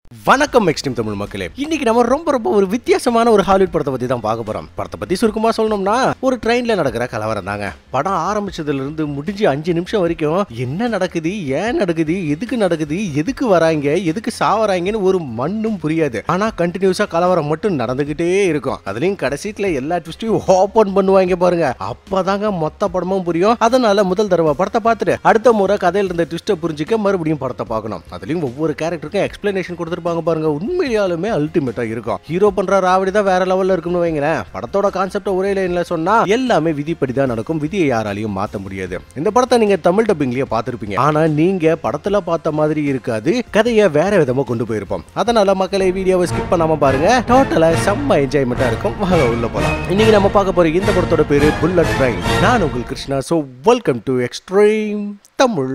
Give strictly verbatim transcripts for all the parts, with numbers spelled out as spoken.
வணக்கம் எக்ஸ்ட்ரீம் தமிழ் மக்களே. இன்னைக்கு நம்ம ரொம்ப ரொம்ப ஒரு வித்தியாசமான ஒரு ஹாலிவுட் படத்தை பத்தி தான் பார்க்க போறோம். படத்தை பத்தி சுருக்கமா சொல்லணும்னா ஒரு ட்ரெயின்ல நடக்கிற கலவரம் தாங்க. படம் ஆரம்பிச்சதுல இருந்து முடிஞ்சு அஞ்சு நிமிஷம் வரைக்கும் என்ன நடக்குது, ஏன் நடக்குது, எதுக்கு நடக்குது, எதுக்கு வராங்க, எதுக்கு சாவறாங்கன்னு ஒரு மண்ணும் புரியாது. ஆனா கண்டினியூஸா கலவரம் மட்டும் நடந்துகிட்டே இருக்கும். அதுலயும் கடைசியில எல்லா ட்விஸ்டையும் ஓபன் பண்ணுவாங்க பாருங்க. அப்பதாங்க மொத்த படமும் புரியும். அதனால முதல் தடவை படத்தை பார்த்துட்டு அடுத்த முறை கதையில இருந்த ட்விஸ்ட்டை புரிஞ்சுக்க மறுபடியும் படத்தை பார்க்கணும். அதுலயும் ஒவ்வொரு கேரக்டருக்கும் எக்ஸ்பிளனேஷன் கொடுத்து பாருங்க. உண்மையாலுமே அல்டிமேட்டா இருக்கும். ஹீரோ பண்ற ராவடி தான் வேற லெவல்ல இருக்கும்னு வைங்களேன். படத்தோட கான்செப்ட் ஒரே லைன்ல சொன்னா எல்லாமே விதிப்படி தான் நடக்கும். விதியை யாராலையும் மாத்த முடியாது. இந்த படத்தை நீங்க தமிழ் டப்பிங்லயே பார்த்திருப்பீங்க. ஆனா நீங்க படத்துல பார்த்த மாதிரி இருக்காது. கதையை வேற விதமா கொண்டு போயிருப்போம். அதனால மக்களை வீடியோவை ஸ்கிப் பண்ணாம பாருங்க. டோட்டலா செம்ம என்ஜாய்மெண்டா இருக்கும். வாங்க உள்ள போலாம். இன்னைக்கு நம்ம பார்க்க போற இந்த படத்தோட பேரு புல்லட் ட்ரெயின். நான் உங்கள் Krishna. So welcome to extreme Tamil.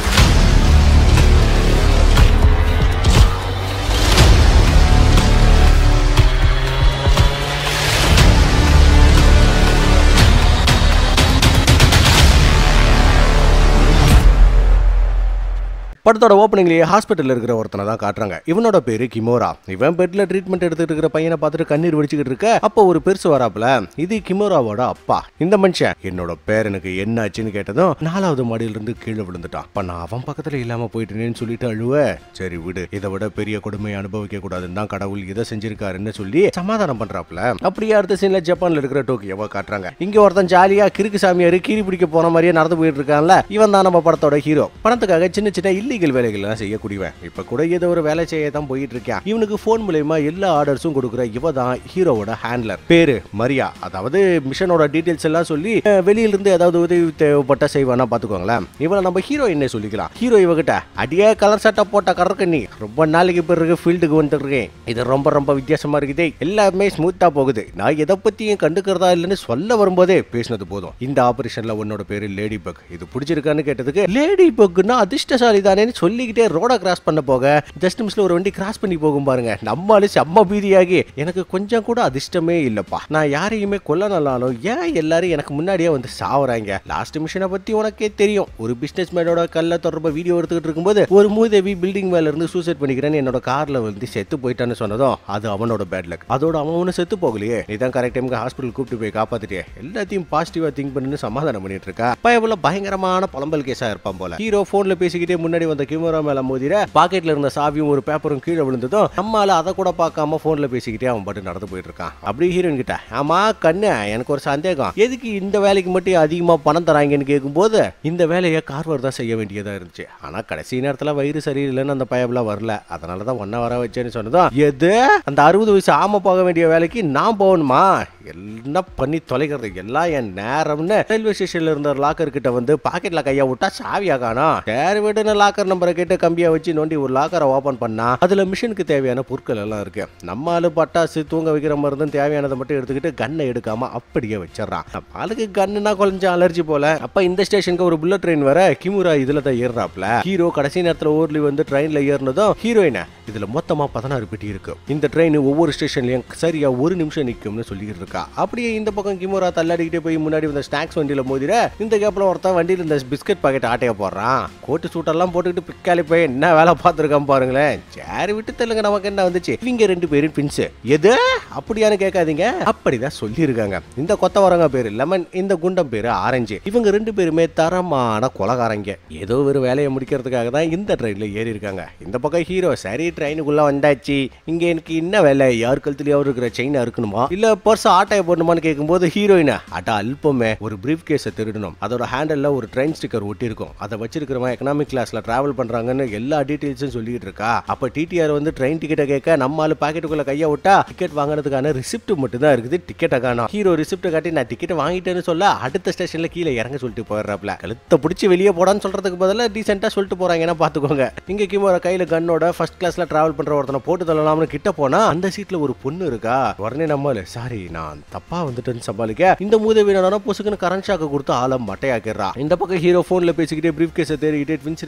படத்தோட ஓப்பனிங்லேயே ஹாஸ்பிட்டலில் இருக்கிற ஒருத்தனை தான் காட்டுறாங்க. இவனோட பேரு கிமோரா. இவன் பெட்ல ட்ரீட்மெண்ட் எடுத்துட்டு இருக்கிற பையனை பார்த்துட்டு கண்ணீர் வடிச்சுக்கிட்டு இருக்க அப்போ ஒரு பெருசு வராப்புல. இது கிமோராவோட அப்பா. இந்த மனுஷன் என்னோட பேரனுக்கு என்ன ஆச்சுன்னு கேட்டதும் நாலாவது மாடியில இருந்து கீழே விழுந்துட்டான். அப்ப நான் அவன் பக்கத்துல இல்லாம போயிட்டேன்னு சொல்லிட்டு அழுவ. சரி விடு, இதை விட பெரிய கொடுமையை அனுபவிக்க கூடாதுன்னு தான் கடவுள் இதை செஞ்சிருக்காருன்னு சொல்லி சமாதானம் பண்றாப்புல. அப்படியே அடுத்த சீன்ல ஜப்பான்ல இருக்கிற டோக்கியோவை காட்டுறாங்க. இங்க ஒருத்தன் ஜாலியா கிறுக்கு சாமியாரு கீரி பிடிக்க போன மாதிரியே நடந்து போயிட்டு இருக்கான்ல. இவன் தான் நம்ம படத்தோட ஹீரோ. பணத்துக்காக சின்ன சின்ன இல்ல வேலைகள் செய்யக்கூடியவன். இப்ப கூட ஏதோ ஒரு வேலை செய்ய தான் போயிட்டு இருக்கேன். இவனுக்கு போன் மூலமா எல்லா ஆர்டர்ஸும் கொடுக்குற இவ தான் ஹீரோவோட ஹேண்ட்லர். பேரு மரியா. அதாவது மிஷனோட டீடைல்ஸ் எல்லாம் சொல்லி வெளியில இருந்து ஏதாவது உதவி தேவைப்பட்ட செய்வானா பாத்துக்கோங்களேன். இவளை நம்ம ஹீரோ என்ன சொல்லிக்கலாம். ஹீரோ இவகிட்ட அடியே கலர் சட்டை போட்ட கறக்கண்ணி ரொம்ப நாளைக்கு பிறகு ஃபீல்டுக்கு வந்துருக்கேன். இது ரொம்ப ரொம்ப வித்தியாசமா இருக்குது. எல்லாமே ஸ்மூத்தா போகுது. நான் எதை பத்தியும் கண்டுக்கிறதா இல்லைன்னு சொல்ல வரும்போதே பேசினது போதும். இந்த ஆபரேஷன்ல உன்னோட பேரு லேடி பக். இது பிடிச்சிருக்கான்னு கேட்டதுக்கு லேடி பக்னா அதிர்ஷ்டசாலி தானே சொல்லிக்கிட்டே ரோட கிராஸ் பண்ண போக ஜஸ்ட் மிஸ்ல ஒரு வண்டி கிராஸ் பண்ணி போகும் பாருங்க. நம்மால செம்ம பீதியாகி எனக்கு கொஞ்சம் கூட அதிர்ஷ்டமே இல்லப்பா. நான் யாரையுமே கொல்லனாலும் ஏன் எல்லாரும் எனக்கு முன்னாடியே வந்து சாவறாங்க. லாஸ்ட் மிஷனை பத்தி உனக்கே தெரியும். ஒரு பிசினஸ் மேனோட கல்ல தொடர்பு வீடியோ எடுத்துக்கிட்டு இருக்கும்போது ஒரு மூதேவி பில்டிங் மேல இருந்து சூசைட் பண்ணிக்கிறேன்னு என்னோட கார்ல வந்து செத்து போயிட்டான்னு சொன்னதும் அது அவனோட பேட் லக். அதோட அவன் ஒண்ணு செத்து போகலையே. நீதான் கரெக்ட் டைமுக்கு ஹாஸ்பிட்டல் கூப்பிட்டு போய் காப்பாத்திட்டே எல்லாத்தையும் பாசிட்டிவா திங்க் பண்ணி சமாதானம் பண்ணிட்டு இருக்கா. பயபுல பயங்கரமான புலம்பல் கேஸா இருப்பான் போல. ஹீரோ போன்ல பேசிக்கிட்டே முன்னாடி வந்த கிமோரா மேல மோதிர பாக்கெட்ல இருந்த சாவியும் ஒரு பேப்பரும் கீழே விழுந்ததும் நம்மால அதை கூட பார்க்காம போன்ல பேசிக்கிட்டே அவன் பாட்டு நடந்து போயிட்டு இருக்கான். அப்படி ஹீரோயின் கிட்ட ஆமா கண்ணு எனக்கு ஒரு சந்தேகம். எதுக்கு இந்த வேலைக்கு மட்டும் அதிகமா பணம் தராங்கன்னு கேட்கும் போது இந்த வேலையை கார்வர் தான் செய்ய வேண்டியதா இருந்துச்சு. ஆனா கடைசி நேரத்துல வயிறு சரியில்லைன்னு அந்த பயபுல வரல. அதனாலதான் ஒன்ன வர வச்சேன்னு சொன்னதும் எது அந்த அறுபது வயசு ஆம போக வேண்டிய வேலைக்கு நான் போகணுமா? என்ன பண்ணி தொலைக்கிறது எல்லாம் என் நேரம்னு ரயில்வே ஸ்டேஷன்ல இருந்த லாக்கர் கிட்ட வந்து பாக்கெட்ல கையா விட்டா சாவியா காணோம். சரி விடுன்னு லாக்கர் நம்பரை கேட்டு கம்பியா வச்சு நோண்டி ஒரு லாக்கரை ஓபன் பண்ணா அதுல மிஷனுக்கு தேவையான பொருட்கள் எல்லாம் இருக்கு. நம்ம ஆளு பட்டாசு தூங்க வைக்கிற மருந்து தேவையானதை மட்டும் எடுத்துக்கிட்டு கண்ணை எடுக்காம அப்படியே வச்சிடறான். ஆளுக்கு கண்ணுனா கொஞ்சம் அலர்ஜி போல. அப்ப இந்த ஸ்டேஷனுக்கு ஒரு புல்லட் ட்ரெயின் வர கிமுரா இதுல தான் ஏறாப்ல. ஹீரோ கடைசி நேரத்துல ஓர்லி வந்து ட்ரெயின்ல ஏறினதும் ஹீரோயின இதுல மொத்தமா பதினாறு பெட்டி இருக்கு. இந்த ட்ரெயின் ஒவ்வொரு ஸ்டேஷன்லயும் சரியா ஒரு நிமிஷம் நிக்கும்னு சொல்லிட்டு இருக்கா. அப்படியே இந்த பக்கம் கிமுரா தள்ளாடிக்கிட்டே போய் முன்னாடி வந்த ஸ்நாக்ஸ் வண்டியில மோதிர இந்த கேப்ல ஒருத்தன் வண்டியில இந்த பிஸ்கட் பாக்கெட் ஆட்டைய போடுறான். கோட்டு சூட்டெல்லாம் போட்டுக்கிட்டு பிக்காலி போய் என்ன வேலை பார்த்துருக்கான் பாருங்களேன். சரி விட்டு தெலுங்க நமக்கு என்ன வந்துச்சு. இவங்க ரெண்டு பேரும் பின்ஸ் எது அப்படியானு கேட்காதீங்க. அப்படிதான் சொல்லியிருக்காங்க. இந்த கொத்தவரங்க பேரு லெமன், இந்த குண்டம் பேரு ஆரஞ்சு. இவங்க ரெண்டு பேருமே தரமான கொலகாரங்க. ஏதோ ஒரு வேலையை முடிக்கிறதுக்காக தான் இந்த ட்ரெயின்ல ஏறி இருக்காங்க. இந்த பக்கம் ஹீரோ சரி ட்ரெயினுக்குள்ள வந்தாச்சு. இங்க எனக்கு என்ன வேலை? யார் கழுத்துலயாவது இருக்கிற செயினா இருக்கணுமா இல்ல பர்ஸ் ஆட்டைய போடணுமான்னு கேட்கும்போது ஹீரோயினா அட்டா அல்பமே ஒரு பிரீஃப் கேஸை திருடணும். அதோட ஹேண்டல்ல ஒரு ட்ரெயின் ஸ்டிக்கர் ஒட்டி இருக்கும். அதை வச்சிருக்கிறவன் எக்கனாமிக் கிளாஸ்ல டிராவல் பண்றாங்கன்னு எல்லா டீடைல்ஸும் சொல்லிட்டு இருக்கா. அப்ப டிடிஆர் வந்து ட்ரெயின் டிக்கெட்டை கேட்க நம்ம ஆளு பாக்கெட்டுக்குள்ள கையா விட்டா டிக்கெட் வாங்குறதுக்கான ரிசிப்ட் மட்டும் தான் இருக்குது. டிக்கெட்டை காணோம். ஹீரோ ரிசிப்ட் காட்டி நான் டிக்கெட் வாங்கிட்டேன்னு சொல்ல அடுத்த ஸ்டேஷன்ல கீழே இறங்க சொல்லிட்டு போயிடுறாப்ல. கழுத்தை பிடிச்சி வெளியே போடான்னு சொல்றதுக்கு பதிலா டீசென்ட்டா சொல்லிட்டு போறாங்கன்னா பாத்துக்கோங்க. இங்க கிமோரா கையில கண்ணோட ஃபர்ஸ்ட் கிளாஸ்ல டிராவல் பண்ற ஒருத்தனை போட்டு தள்ளலாம்னு கிட்ட போனா அந்த சீட்ல ஒரு பொண்ணு இருக்கா. உடனே நம்ம சாரி நான் தப்பா வந்துட்டேன்னு சமாளிக்க இந்த மூதேவியான பொசுக்குன்னு கரண்ட் ஷாக்க கொடுத்து ஆளம் மட்டையாக்கிறா. இந்த பக்கம் ஹீரோ போன்ல பேசிக்கிட்டே பிரீஃப் கேஸை தேடிக்கிட்டே ட்வின்ஸ் இருக்கிற கம்பார்ட்மெண்ட்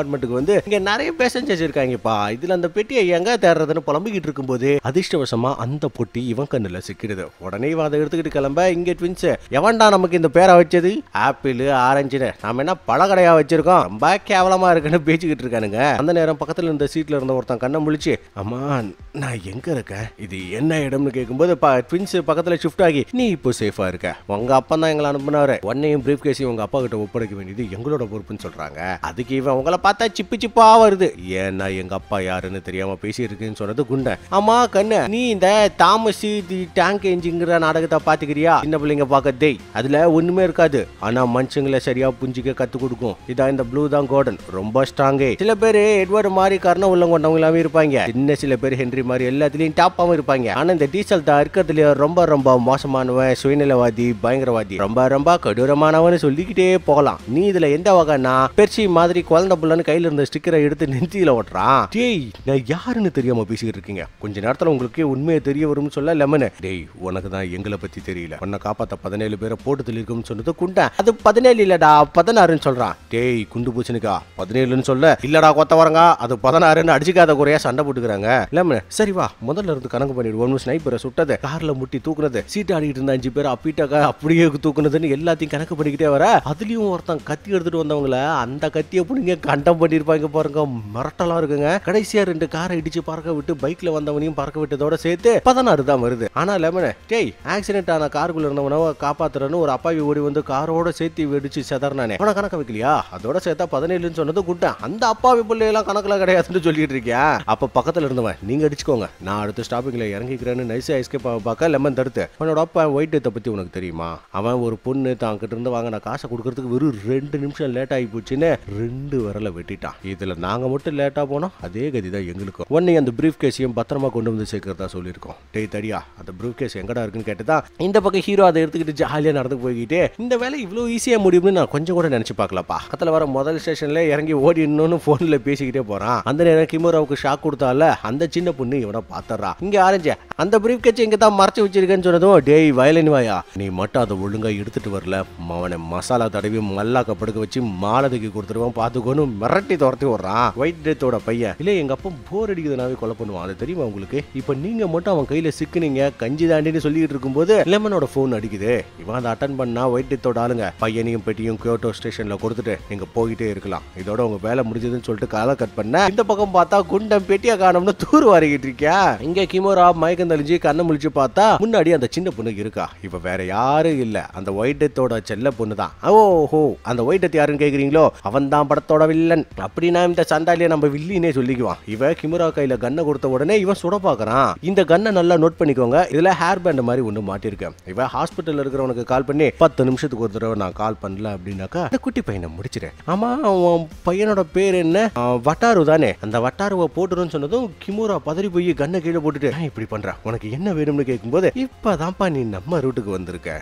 கம்பார்ட்மெண்ட்டுக்கு வந்து இங்க நிறைய பேசஞ்சர்ஸ் இருக்காங்கப்பா, இதுல அந்த பெட்டியை எங்க தேடுறதுன்னு புலம்பிக்கிட்டு இருக்கும்போது அதிர்ஷ்டவசமா அந்த பொட்டி இவன் கண்ணுல சிக்கிடுது. உடனே இவன் அதை எடுத்துக்கிட்டு கிளம்ப, இங்க ட்வின்ஸ் எவன்டா நமக்கு இந்த பேரை வச்சது, ஆப்பிள் ஆரஞ்சுன்னு நாம என்ன பழக்கடையா வச்சிருக்கோம், ரொம்ப கேவலமா இருக்குன்னு பேசிக்கிட்டு இருக்கானுங்க. அந்த நேரம் பக்கத்துல இருந்த சீட்ல இருந்த ஒருத்தன் கண்ணை முழிச்சு, அம்மா நான் எங்க இருக்கேன், இது என்ன இடம்னு கேட்கும்போது ட்வின்ஸ் பக்கத்துல ஷிஃப்ட் ஆகி, நீ இப்போ சேஃபா இருக்க, உங்க அப்பா தான் எங்களை அனுப்புனாரு, உன்னையும் பிரீஃப் கேஸையும் உங்க அப்பா கிட்ட ஒப்படைக்க வேண்டியது எங்களோட பொறுப்புன்னு சொல்றாங்க. அதுக்கு இவன் உங்களை பார்த்தா சிப்பு சிப்பா வருது, ஏன்னா எங்க அப்பா யாருன்னு தெரியாம பேசி இருக்குன்னு சொன்னது குண்டன். ஆமா கண்ணு, நீ இந்த தாமஸ் தி டேங்க் என்ஜின்ங்கிற நாடகத்தை பாத்துக்கிறியா, சின்ன பிள்ளைங்க பாக்கதே அதுல ஒண்ணுமே இருக்காது, ஆனா மனுஷங்களை சரியா புரிஞ்சிக்க கத்து கொடுக்கும். இதான் இந்த ப்ளூ தான் கோடன், ரொம்ப ஸ்ட்ராங்கே. சில பேரு எட்வர்டு மாதிரி கர்ண உள்ள கொண்டவங்களாவே இருப்பாங்க, சின்ன சில பேர் ஹென்ரி மாதிரி எல்லாத்துலயும் டாப்பாவும் இருப்பாங்க. ஆனா இந்த டீசல் தான் இருக்கிறதுல ரொம்ப ரொம்ப மோசமானவன், சுயநலவாதி, பயங்கரவாதி, ரொம்ப ரொம்ப கொடூரமானவன்னு சொல்லிக்கிட்டே போகலாம். நீ இதுல எந்த வகைன்னா பெர்சி மாதிரி குழந்தை புள்ளன்னு கையில இருந்த ஸ்டிக்கரை எடுத்து நெஞ்சில ஓட்டுறான். டேய் நான் யாருன்னு தெரியாம பேசிக்கிட்டு இருக்கீங்க, கொஞ்ச நேரத்துல உங்களுக்கு உண்மையை தெரிய வரும்னு சொல்ல லெமன். டேய் உனக்கு தான் எங்களை பத்தி தெரியல, உன்னை காப்பாத்த பதினேழு பேரை போட்டு தெளிக்கும்னு சொன்னது குண்டன். அது பதினேழு இல்லடா பதினாறுன்னு சொல்றான். டேய் குண்டு பூச்சனுக்கா பதினேழுன்னு சொல்ல, இல்லடா கொத்த வரங்க அது பதினாறுன்னு அடிச்சுக்காத குறையா சண்டை போட்டுக்கிறாங்க. லெமன் சரி வா முதல்ல இருந்து கணக்கு பண்ணிடுவோம். ஸ்னைப்பரை சுட்டது, கார்ல முட்டி தூக்குனது, சீட் ஆடிட்டு இருந்த அஞ்சு பேர் அப்பீட்டாக்கா அப்படியே தூக்குனதுன்னு எல்லாத்தையும் கணக்கு பண்ணிக்கிட்டே வர, அதுலயும் ஒருத்தன் கத்தி எடுத்துட்டு வந்தவங்கள அந்த கத்தியை புடிங்க கண்டம் பண்ணிருப்பாங்க பாருங்க, மிரட்டலா இருக்குங்க. கடைசியா ரெண்டு காரை இடிச்சு பறக்க விட்டு பைக்ல வந்தவனையும் பறக்க விட்டதோட சேர்த்து பதினாறு தான் வருது. ஆனா லெமன் டேய் ஆக்சிடென்ட் ஆன காருக்குள்ள இருந்தவன காப்பாத்துறன்னு ஒரு அப்பாவி ஓடி வந்து காரோட சேர்த்து வெடிச்சு செதறனானே, அவனை கணக்க வைக்கலையா, அதோட சேர்த்தா பதினேழுன்னு சொன்னது குட்டன். அந்த அப்பாவி பிள்ளை எல்லாம் கணக்குல கிடையாதுன்னு சொல்லிட்டு இருக்கியா. அப்ப பக்கத்துல இருந்தவன் நீங்க அடிச்சுக்கோங்க நான் அடுத்த ஸ்டாப்பிங்ல இறங்கிக்கிறேன்னு நைஸா எஸ்கேப் பார்க்க லெமன் தடுத்து, அவனோட அப்பா ஒயிட் டெத்தை பத்தி உனக்கு தெரியுமா, அவன் ஒரு பொண்ணு தான் கிட்ட இருந்து வாங்க நான் காசை கொடுக்கறதுக்கு வெறும் ரெண்டு நிமிஷம் லேட் ஆகி போச்சுன்னு ரெண்டு வரல வெட்டிட்டான். இதுல நாங்க மட்டும் லேட்டா போனோம், அதே கதி தான் எங்களுக்கும். உன்னை அந்த பிரீஃப் கேஸையும் பத்திரமா கொண்டு வந்து சேர்க்கிறதா சொல்லியிருக்கோம். டேய் தடியா அந்த பிரீஃப் கேஸ் எங்கடா இருக்குன்னு கேட்டுதான் இந்த பக்கம் ஹீரோ அதை எடுத்துக்கிட்டு ஜாலியா நடந்து போய்கிட்டு, இந்த வேலை இவ்வளவு ஈஸியா முடியும்னு நான் கொஞ்சம் கூட நினைச்சு பார்க்கலப்பா. பக்கத்துல வர முதல் ஸ்டேஷன்ல இறங்கி ஓடி இன்னொன்னு போன்ல பேசிக்கிட்டே போறான். அந்த நேரம் கிமோராவுக்கு ஷாக் கொடுத்தால அந்த சின்ன பொண்ணு இவனை பாத்துறா. இங்க ஆரஞ்ச அந்த பிரீஃப் கேஸ் இங்க தான் மறைச்சு வச்சிருக்கேன்னு சொன்னதும், டேய் வயலின் வாயா நீ மட்டும் அதை ஒழுங்கா எடுத்துட்டு வரல அவனை மசாலா தடவி மல்லாக்க படுக்க வச்சு மாலதுக்கு கொடுத்துருவான் பாத்துக்கோன்னு மிரட்டி துரத்தி விடுறான். ஒயிட் டெத்தோட பையன், இல்ல எங்க அப்பா போர் அடிக்குதுனாவே கொலை பண்ணுவான், அது தெரியுமா உங்களுக்கு, இப்ப நீங்க மட்டும் அவன் கையில சிக்குனீங்க கஞ்சி தாண்டின்னு சொல்லிட்டு இருக்கும்போது லெமனோட போன் அடிக்குது. இவன் அதை அட்டன் பண்ணா ஒயிட் டெத்தோட ஆளுங்க பையனையும் பெட்டியும் கியோட்டோ ஸ்டேஷன்ல கொடுத்துட்டு நீங்க போயிட்டே இருக்கலாம், இதோட உங்க வேலை முடிஞ்சதுன்னு சொல்லிட்டு காலை கட் பண்ண, இந்த பக்கம் பார்த்தா குண்டம் பெட்டியா காணோம்னு தூர் வாரிக்கிட்டு இருக்கியா. இங்க கிமோரா மயக்கம் தெளிஞ்சு கண்ணை முழிச்சு பார்த்தா முன்னாடி அந்த சின்ன பொண்ணு இருக்கா. இவ வேற யாரும் இல்ல அந்த ஒயிட் டெத்தோட செல்ல பொண்ணு தான். ஓஹோ அந்த ஒயிட் டெத் யாருன்னு கேக்குறீங்களோ, அவன் தான் படத்தோட வில்லன். அப்படின்னா இந்த சண்டாலியை நம்ம வில்லினே சொல்லிக்குவான். இவ கிமோரா கையில கண்ணை கொடுத்த உடனே இவன் சுட பாக்குறான். இந்த கண்ணை நல்லா நோட் பண்ணிக்கோங்க, இதுல ஹேர் பேண்ட் மாதிரி ஒண்ணு மாட்டிருக்கேன். இவ ஹாஸ்பிட்டல் இருக்கிறவனுக்கு கால் பண்ணி பத்து நிமிஷத்துக்கு ஒரு தடவை நான் கால் பண்ணல அப்படின்னாக்கா அந்த குட்டி பையனை முடிச்சிட்டேன். ஆமா அவன் பையனோட பேர் என்ன, வட்டாரு தானே, அந்த வட்டாருவை போட்டுருன்னு சொன்னதும் கிமோரா பதறி போய் கண்ணை கீழே போட்டுட்டு இப்படி பண்ற உனக்கு என்ன வேணும்னு கேட்கும்போது, இப்பதான்ப்பா நீ நம்ம ரூட்டுக்கு வந்திருக்க,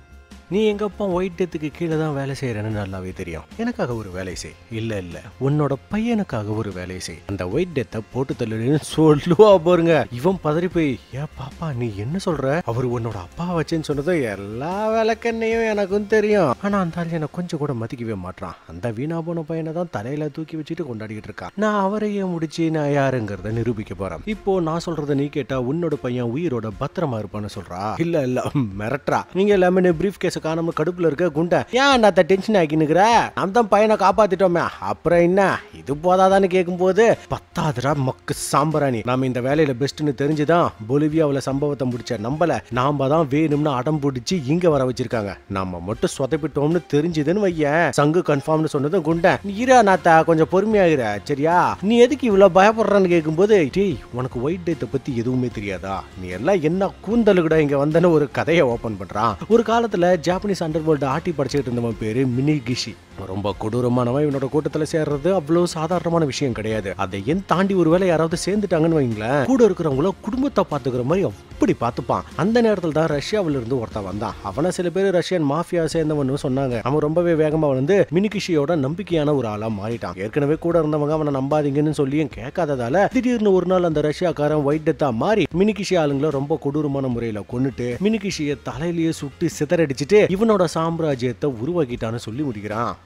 நீ எங்க அப்பா ஒயிட் டெத்துக்கு கீழே தான் வேலை செய்யறேன்னு நல்லாவே தெரியும், எனக்காக ஒரு வேலை செய், இல்ல இல்ல உன்னோட பையனுக்காக ஒரு வேலை செய், அந்த ஒயிட் டெத்தை போட்டு தள்ளுன்னு சொல்லுவா பாருங்க. இவன் பதறி போய், ஏ பாப்பா நீ என்ன சொல்ற, அவர் உன்னோட அப்பா வச்சேன்னு சொன்னதும் எல்லா விளக்கண்ணையும் எனக்கும் தெரியும், ஆனா அந்த ஆள் என்ன கொஞ்சம் கூட மதிக்கவே மாட்டான், அந்த வீணா போன பையனை தான் தலையில தூக்கி வச்சுட்டு கொண்டாடிக்கிட்டு இருக்கான், நான் அவரையே முடிச்சு நான் யாருங்கிறத நிரூபிக்க போறேன், இப்போ நான் சொல்றத நீ கேட்டா உன்னோட பையன் உயிரோட பத்திரமா இருப்பான்னு சொல்றா. இல்ல இல்ல மிரட்டா. நீங்க லெமன் பிரீஃப் கேஸ் காணாம கடுப்புல இருக்க குண்ட ஏன் நான் டென்ஷன் ஆகினுக்குற, அந்த பையனை காப்பாத்திட்டோமே அப்புறம் என்ன இது போதாதான்னு கேட்கும் போது, பத்தாதுரா மக்கு சாம்பராணி, நாம இந்த வேலையில பெஸ்ட்னு தெரிஞ்சுதான் பொலிவியாவுல சம்பவத்தை முடிச்ச நம்பல, நாம தான் வேணும்னு அடம் பிடிச்சி இங்க வர வச்சிருக்காங்க, நாம மட்டும் சொதப்பிட்டோம்னு தெரிஞ்சுதுன்னு வையன் சங்கு கன்ஃபார்ம்னு சொன்னதும் குண்ட, நீரா நாத்தா கொஞ்சம் பொறுமையாகிற சரியா, நீ எதுக்கு இவ்வளவு பயப்படுறான்னு கேட்கும்போது, டேய் உனக்கு ஒயிட் டெத்தை பத்தி எதுவுமே தெரியாதா, நீ எல்லாம் என்ன கூந்தலு கூட இங்க வந்தன்னு ஒரு கதையை ஓபன் பண்றான். ஒரு காலத்துல ஜாப்பனீஸ் அண்டர்வேர்ல்ட் ஆட்டி படிச்சுட்டு இருந்தவன் பேரு மினிகிஷி, ரொம்ப கொடூரமானவன். இவனோட கூட்டத்துல சேர்றது அவ்வளவு சாதாரணமான விஷயம் கிடையாது, அதை ஏன் தாண்டி ஒருவேளை யாராவது சேர்ந்துட்டாங்கன்னு வைங்களேன், கூட இருக்கிறவங்கள குடும்பத்தை பாத்துக்கிற மாதிரி அப்படி பாத்துப்பான். அந்த நேரத்துல தான் ரஷ்யாவில இருந்து ஒருத்தன் வந்தான். அவனை சில பேர் ரஷ்யன் மாஃபியா சேர்ந்தவன்னு சொன்னாங்க. அவன் ரொம்பவே வேகமா வந்து மினிகிஷியோட நம்பிக்கையான ஒரு ஆளா மாறிட்டான். ஏற்கனவே கூட இருந்தவங்க அவனை நம்பாதீங்கன்னு சொல்லியும் கேட்காததால திடீர்னு ஒரு நாள் அந்த ரஷ்யாக்காரன் ஒயிட் டெத்தா மாறி மினிகிஷி ஆளுங்களை ரொம்ப கொடூரமான முறையில கொன்னுட்டு மினிகிஷியை தலையிலேயே சுட்டு சிதறடிச்சிட்டு இவனோட சாம்ராஜ்யத்தை உருவாக்கிட்டான்னு சொல்லி முடிக்கிறான்.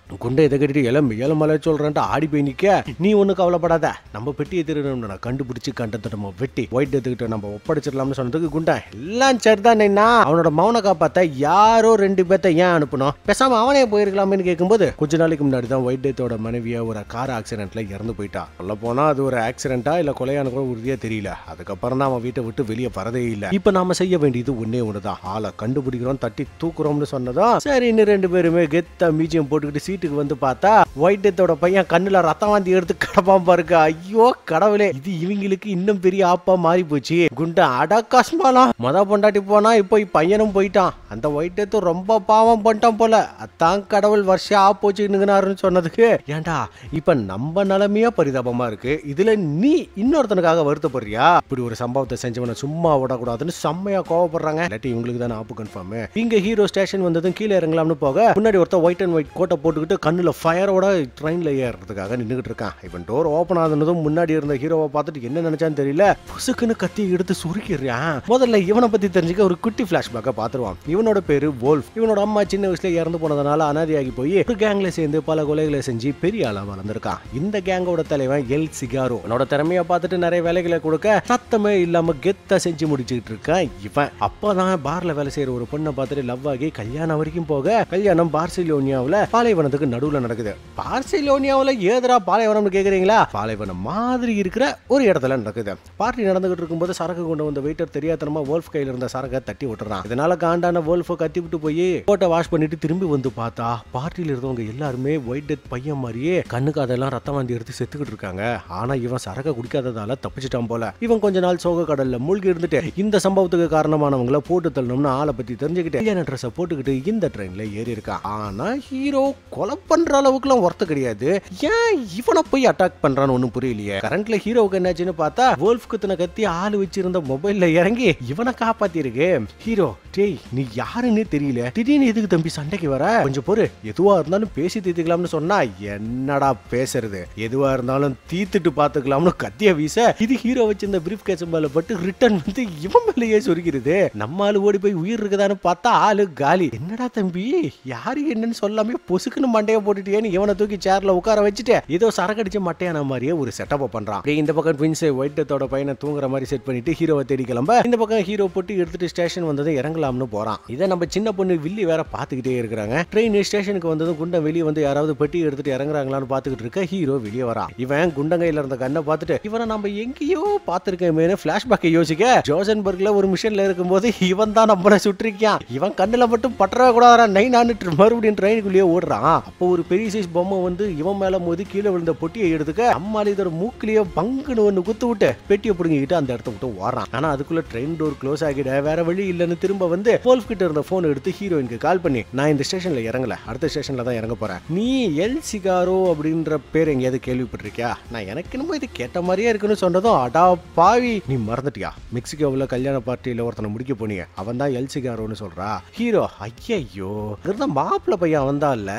குண்டை இதை கட்டிட்டு எலம் ஏழமலை சொல்றேன்ட்டு ஆடி போய் நிக்க, நீ ஒண்ணு கவலைப்படாத, நம்ம பெட்டியை திருடணும்னு நான் கண்டுபிடிச்சு கண்டத்தை நம்ம வெட்டி ஒயிட் டெத்துக்கிட்ட நம்ம ஒப்படைச்சிடலாம்னு சொன்னதுக்கு குண்டா எல்லாம் சரிதான் என்ன, அவனோட மௌன காப்பாத்த யாரோ ரெண்டு பேர்த்த ஏன் அனுப்பணும், பேசாம அவனே போயிருக்கலாம்னு கேட்கும்போது கொஞ்ச நாளைக்கு முன்னாடி தான் ஒயிட் டெத்தோட மனைவியா ஒரு கார் ஆக்சிடென்ட்ல இறந்து போயிட்டா. சொல்ல போனா அது ஒரு ஆக்சிடென்டா இல்ல கொலையான கூட உறுதியா தெரியல. அதுக்கப்புறம் தான் அவன் வீட்டை விட்டு வெளியே வரதே இல்ல. இப்ப நாம செய்ய வேண்டியது ஒன்னே ஒண்ணுதான், ஆளை கண்டுபிடிக்கிறோம், தட்டி தூக்குறோம்னு சொன்னதும் சரி இன்னும் ரெண்டு பேருமே கெத்தா மியூசியம் போட்டுக்கிட்டு சீட்டுக்கு வந்து பார்த்தா ஒயிட் டெத்தோட பையன் கண்ணுல ரத்தம் வாந்தி எடுத்து கடப்பான் பாருங்க. ஐயோ கடவுளே, இது இவங்களுக்கு இன்னும் பெரிய ஆப்பா மாறி போச்சு. குண்டா அடக்காஸ்மாலாம் மொத பொண்டாட்டி போனா இப்போ பையனும் போயிட்டான். அந்த ஒயிட் டெத் ரொம்ப பாவம் பண்ணிட்டான் போல. அதான் கடவுள் வருஷம் ஆ போச்சுன்னு சொன்னதுக்கு ஏண்டா இப்ப நம்ம நிலைமையா பரிதாபமா இருக்கு, இதுல நீ இன்னொருத்தனுக்காக வருத்தப்படுறியா? இப்படி ஒரு சம்பவத்தை செஞ்சவன சும்மா விடக்கூடாதுன்னு செம்மையா கோவப்படுறாங்க. இல்லாட்டி இவங்களுக்கு தானே ஆப்பு கன்ஃபார்ம். இங்க ஹீரோ ஸ்டேஷன் வந்ததும் கீழே இறங்கலாம்னு போக முன்னாடி ஒருத்தர் ஒயிட் அண்ட் ஒயிட் கோட்டை போட்டுக்கிட்டு கண்ணுல ஃபயரோட ட்ரெயின்ல ஏறதுக்காக நின்றுட்டு இருக்கான். இவன் டோர் ஓபன் ஆனதும் முன்னாடி இருந்த ஹீரோவை பார்த்துட்டு என்ன நினைச்சான்னு தெரியல, புசுக்குன்னு கத்தி எடுத்து சுருக்கிடுறான். முதல்ல இவனை பத்தி தெரிஞ்சுக்க ஒரு குட்டி பிளாஷ்பேக்கை பார்த்துருவான். இவனோட பேரு வோல்ஃப். இவனோட அம்மா சின்ன வயசுல இறந்து போனதுனால அனாதையாகி போய் ஒரு கேங்ல சேர்ந்து பல கொலைகளை செஞ்சு பெரிய ஆளா வளர்ந்திருக்கான். இந்த கேங்கோட தலைவன் எல் சிகாரோ. அவனோட திறமையை பார்த்துட்டு நிறைய வேலைகளை கொடுக்க சத்தமே இல்லாம கெத்தா செஞ்சு முடிச்சுட்டு இருக்கான் இவன். அப்பதான் பார்ல வேலை செய்யற ஒரு பொண்ணை பார்த்துட்டு லவ் ஆகி கல்யாணம் வரைக்கும் போக, கல்யாணம் பார்சிலோனியாவுல பாலைவனத்துக்கு நடுவுல நடக்குது. பார்சிலோனியாவுல ஏதரா பாலைவனம்னு கேக்குறீங்களா? பாலைவனம் மாதிரி இருக்கிற ஒரு இடத்துல நடக்குது. பார்ட்டி நடந்துகிட்டு இருக்கும்போது சரக்கு கொண்டு வந்த வெயிட்டர் தெரியாதனமா வோல்ஃப் கையில இருந்த சரக்கை தட்டி விட்டுறான். இதனால காண்டான வோல்ஃப் கத்தி விட்டு போய் போட்டை வாஷ் பண்ணிட்டு திரும்பி வந்து பார்த்தா பார்ட்டியில இருந்தவங்க எல்லாருமே ஒயிட் டெத் பையன் மாதிரியே கண்ணுக்கு அதெல்லாம் ரத்தம் வாந்தி எடுத்து செத்துக்கிட்டு இருக்காங்க. ஆனா இவன் சரக்க குடிக்காததால தப்பிச்சிட்டான் போல. இவன் கொஞ்ச நாள் சோக கடல்ல மூழ்கி இருந்துட்டு இந்த சம்பவத்துக்கு காரணமானவங்களை போட்டு தள்ளணும்னு ஆளை பத்தி தெரிஞ்சுக்கிட்டு கல்யாண ட்ரெஸ்ஸை போட்டுக்கிட்டு இந்த ட்ரெயின்ல ஏறி இருக்கான். ஆனா ஹீரோ கொலை பண்ற அளவுக்குலாம் ஒர்த்து கிடையாது. ஏன் இவனை போய் அட்டாக் பண்றான்னு ஒன்னும் புரியலையே. கரண்ட்ல ஹீரோவுக்கு என்னாச்சுன்னு பார்த்தா வோல்ஃப் குத்துன கத்தி ஆளு வச்சிருந்த மொபைல்ல இறங்கி இவனை காப்பாத்தி இருக்கு. ஹீரோ டேய் நீ யாருன்னே தெரியல, திடீர்னு எதுக்கு தம்பி சண்டைக்கு வர, கொஞ்சம் பொறு, எதுவா இருந்தாலும் பேசி தீர்த்துக்கலாம்னு சொன்னா என்னடா பேசுறது, எதுவா இருந்தாலும் தீர்த்துட்டு பாத்துக்கலாம்னு கத்திய வீச இது ஹீரோ வச்சிருந்த பிரீஃப் கேஸ் மேல பட்டு ரிட்டர்ன் வந்து இவன் மேலேயே சொருகிறது. நம்ம ஆளு ஓடி போய் உயிர் இருக்குதான்னு பார்த்தா ஆளு காலி. என்னடா தம்பி யாரு என்னன்னு சொல்லாமே பொசுக்குன்னு மண்டைய போட்டுட்டேன்னு இவனை தூக்கி சேர்ல உட்கார வச்சுட்டு ஏதோ சரக்கடிச்சு மட்டையான மாதிரியே ஒரு செட்டப் பண்றான். இந்த பக்கம் ட்வின்ஸ் ஒயிட் டெத்தோட பையனை தூங்குற மாதிரி செட் பண்ணிட்டு ஹீரோவை தேடி கிளம்ப, இந்த பக்கம் ஹீரோ போட்டு எடுத்துட்டு ஸ்டேஷன் வந்ததும் இறங்கலாம்னு போறான். இதை நம்ம சின்ன பொண்ணு வில்லி வேற பாத்துக்கிட்டே இருக்கிறாங்க. ட்ரெயின் ஸ்டேஷனுக்கு வந்ததும் குண்டம் வெளியே வந்து யாராவது பெட்டி எடுத்துட்டு இறங்குறாங்களான்னு பாத்துக்கிட்டு இருக்க ஹீரோ வெளியே வரான். இவன் குண்டங்கையில இருந்த கண்ணை பார்த்துட்டு இவனை நம்ம எங்கேயோ பாத்துருக்கேன் பிளாஷ்பேக்கை யோசிக்க, ஜோசன்பர்க்ல ஒரு மிஷன்ல இருக்கும்போது இவன் தான் நம்மளை சுற்றிருக்கான். இவன் கண்ணுல மட்டும் பற்றவே கூடாதா நைன் நானூற்று மறுபடியும் ட்ரெயினுக்குள்ளேயே ஓடுறான். அப்போ ஒரு பெரிய சைஸ் பொம்மை வந்து இவன் மேல மோதி கீழே விழுந்த பொட்டியை எடுத்துக்க அம்மாளி இதோட மூக்கிலேயே பங்குன்னு ஒண்ணு குத்து விட்டு பெட்டியை பிடுங்கிட்டு அந்த இடத்த விட்டு ஓடுறான். ஆனா அதுக்குள்ள ட்ரெயின் டோர் க்ளோஸ் ஆகிட வேற வழி இல்லைன்னு திரும்ப வந்து வோல்ஃப் கிட்ட இருந்த போன் எடுத்து ஹீரோயினுக்கு கால் பண்ணி, நான் இந்த ஸ்டேஷன்ல இறங்கல, அடுத்த ஸ்டேஷன்ல தான் இறங்க போறேன், நீ எல் சிகாரோ அப்படின்ற பேர் எங்கேயாவது கேள்விப்பட்டிருக்கியா? நான் எனக்கு என்னமோ இது கேட்ட மாதிரியே இருக்குன்னு சொன்னதும், அடா பாவி நீ மறந்துட்டியா, மெக்சிகோவில் கல்யாண பார்ட்டியில ஒருத்தனை முடிக்க போனீங்க, அவன் தான் எல் சிகாரோன்னு சொல்றா. ஹீரோ ஐயோ இருந்த மாப்பிள்ள பையன் வந்தா இல்ல,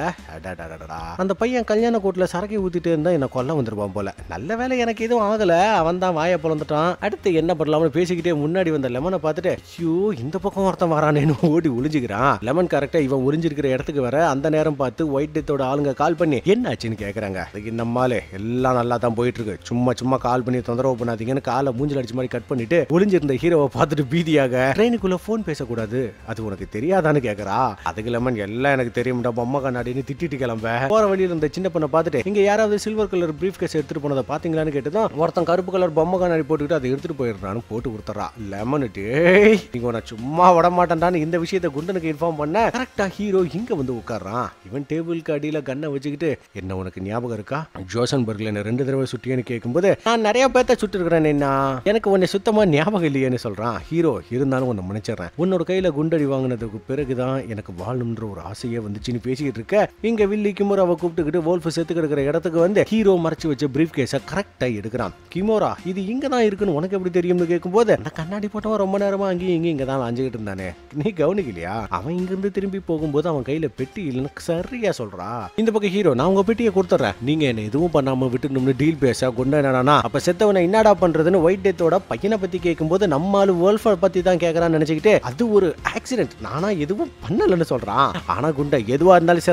அந்த பையன் கல்யாண கூட்டுல சரக்கை ஊத்திட்டு இருந்தா என்ன கொல்ல வந்துருப்பான் போல. நல்ல வேலை எனக்கு எதுவும் ஆகல, அவன் தான் வாய பிளந்துட்டான். அடுத்து என்ன பண்ணலாம்னு பேசிக்கிட்டே முன்னாடி வந்த லெமனை பார்த்துட்டு ஐயோ இந்த பக்கம் ஒருத்தன் வரானேன்னு ஓடி ஒளிஞ்சுக்கிறான். லெமன் கரெக்டா இவன் ஒளிஞ்சிருக்கிற இடத்துக்கு வர அந்த நேரம் பார்த்து ஒயிட் டெத்தோட ஆளுங்க கால் பண்ணி என்ன ஆச்சுன்னு கேக்குறாங்க. அதுக்கு நம்மாலே எல்லாம் நல்லா தான் போயிட்டு இருக்கு, சும்மா சும்மா கால் பண்ணி தொந்தரவு பண்ணாதீங்கன்னு காலை மூஞ்சில் அடிச்ச மாதிரி கட் பண்ணிட்டு ஒளிஞ்சிருந்த ஹீரோவை பார்த்துட்டு பீதியாக, ட்ரெயினுக்குள்ள போன் பேசக்கூடாது அது உனக்கு தெரியாதான்னு கேக்குறா. அதுக்கு லெமன் எல்லாம் எனக்கு தெரியும்டா பொம்மை கண்ணாடின்னு திட்டிட்டு கிளம்ப போற வழியில் இருந்த சின்ன பொண்ணை பார்த்துட்டு இங்க யாராவது சில்வர் கலர் பிரீஃப் கேஸ் எடுத்துட்டு போனதை பாத்தீங்களான்னு கேட்டுதான் ஒருத்தன் கருப்பு கலர் பொம்மை கண்ணாடி போட்டுக்கிட்டு அதை எடுத்துட்டு போயிடுறான்னு போட்டு கொடுத்துறா. லெமன் நீங்க சும்மா விட மாட்டேன்டான்னு இந்த விஷயத்தை குண்டனுக்கு இன்ஃபார்ம் பண்ண கரெக்டா ஹீரோ இங்க வந்து உட்கார்றான். இவன் டேபிளுக்கு அடியில கண்ணை வச்சுக்கிட்டு என்ன உனக்கு ஞாபகம் இருக்கா ஜோசன்பர்க்ல என்ன ரெண்டு தடவை சுட்டியன்னு கேட்கும்போது நான் நிறைய பேர்த்த சுட்டு இருக்கிறேன், எனக்கு உன்னை சுத்தமா ஞாபகம் இல்லையேன்னு சொல்றான். ஹீரோ இருந்தாலும் உன்னை மன்னிச்சிடறேன், உன்னோட கையில குண்டடி வாங்கினதுக்கு பிறகுதான் எனக்கு வாழணும்ன்ற ஒரு ஆசையே வந்துச்சுன்னு பேசிக்கிட்டு இருக்க இங்க வில்லி கிமோராவை கூப்பிட்டுக்கிட்டு வோல்ஃப் செத்து கிடக்கிற இடத்துக்கு வந்து ஹீரோ மறைச்சு வச்ச பிரீஃப் கேஸை கரெக்டா எடுக்கிறான். கிமோரா இது இங்க தான் இருக்குன்னு உனக்கு எப்படி தெரியும்னு கேட்கும்போது அந்த கண்ணாடி போட்டவன் ரொம்ப நேரமா அங்கேயும் இங்கே இங்க தான் அஞ்சுக்கிட்டு இருந்தானே நீ கவனிக்கலையா, அவன் இங்க இருந்து திரும்பி போகும்போது அவன் கையில பெட்டி இல்லைன்னு சரியா சொல்றா. இந்த பக்கம் ஹீரோ நான் உங்க பெட்டியை கொடுத்துறேன், நீங்க என்ன எதுவும் பண்ணாம விட்டுணும்னு டீல் பேச கொண்டு என்னடா அப்ப செத்தவனை என்னடா பண்றதுன்னு ஒயிட் டெத்தோட பையனை பத்தி கேட்கும்போது நம்மால வோல்ஃப் பத்தி தான் கேட்கறான்னு நினைச்சுக்கிட்டு அது ஒரு ஆக்சிடென்ட் நானா எதுவும் பண்ணலன்னு சொல்றான். ஆனா குண்டா எதுவா இருந்தாலும் சரிடா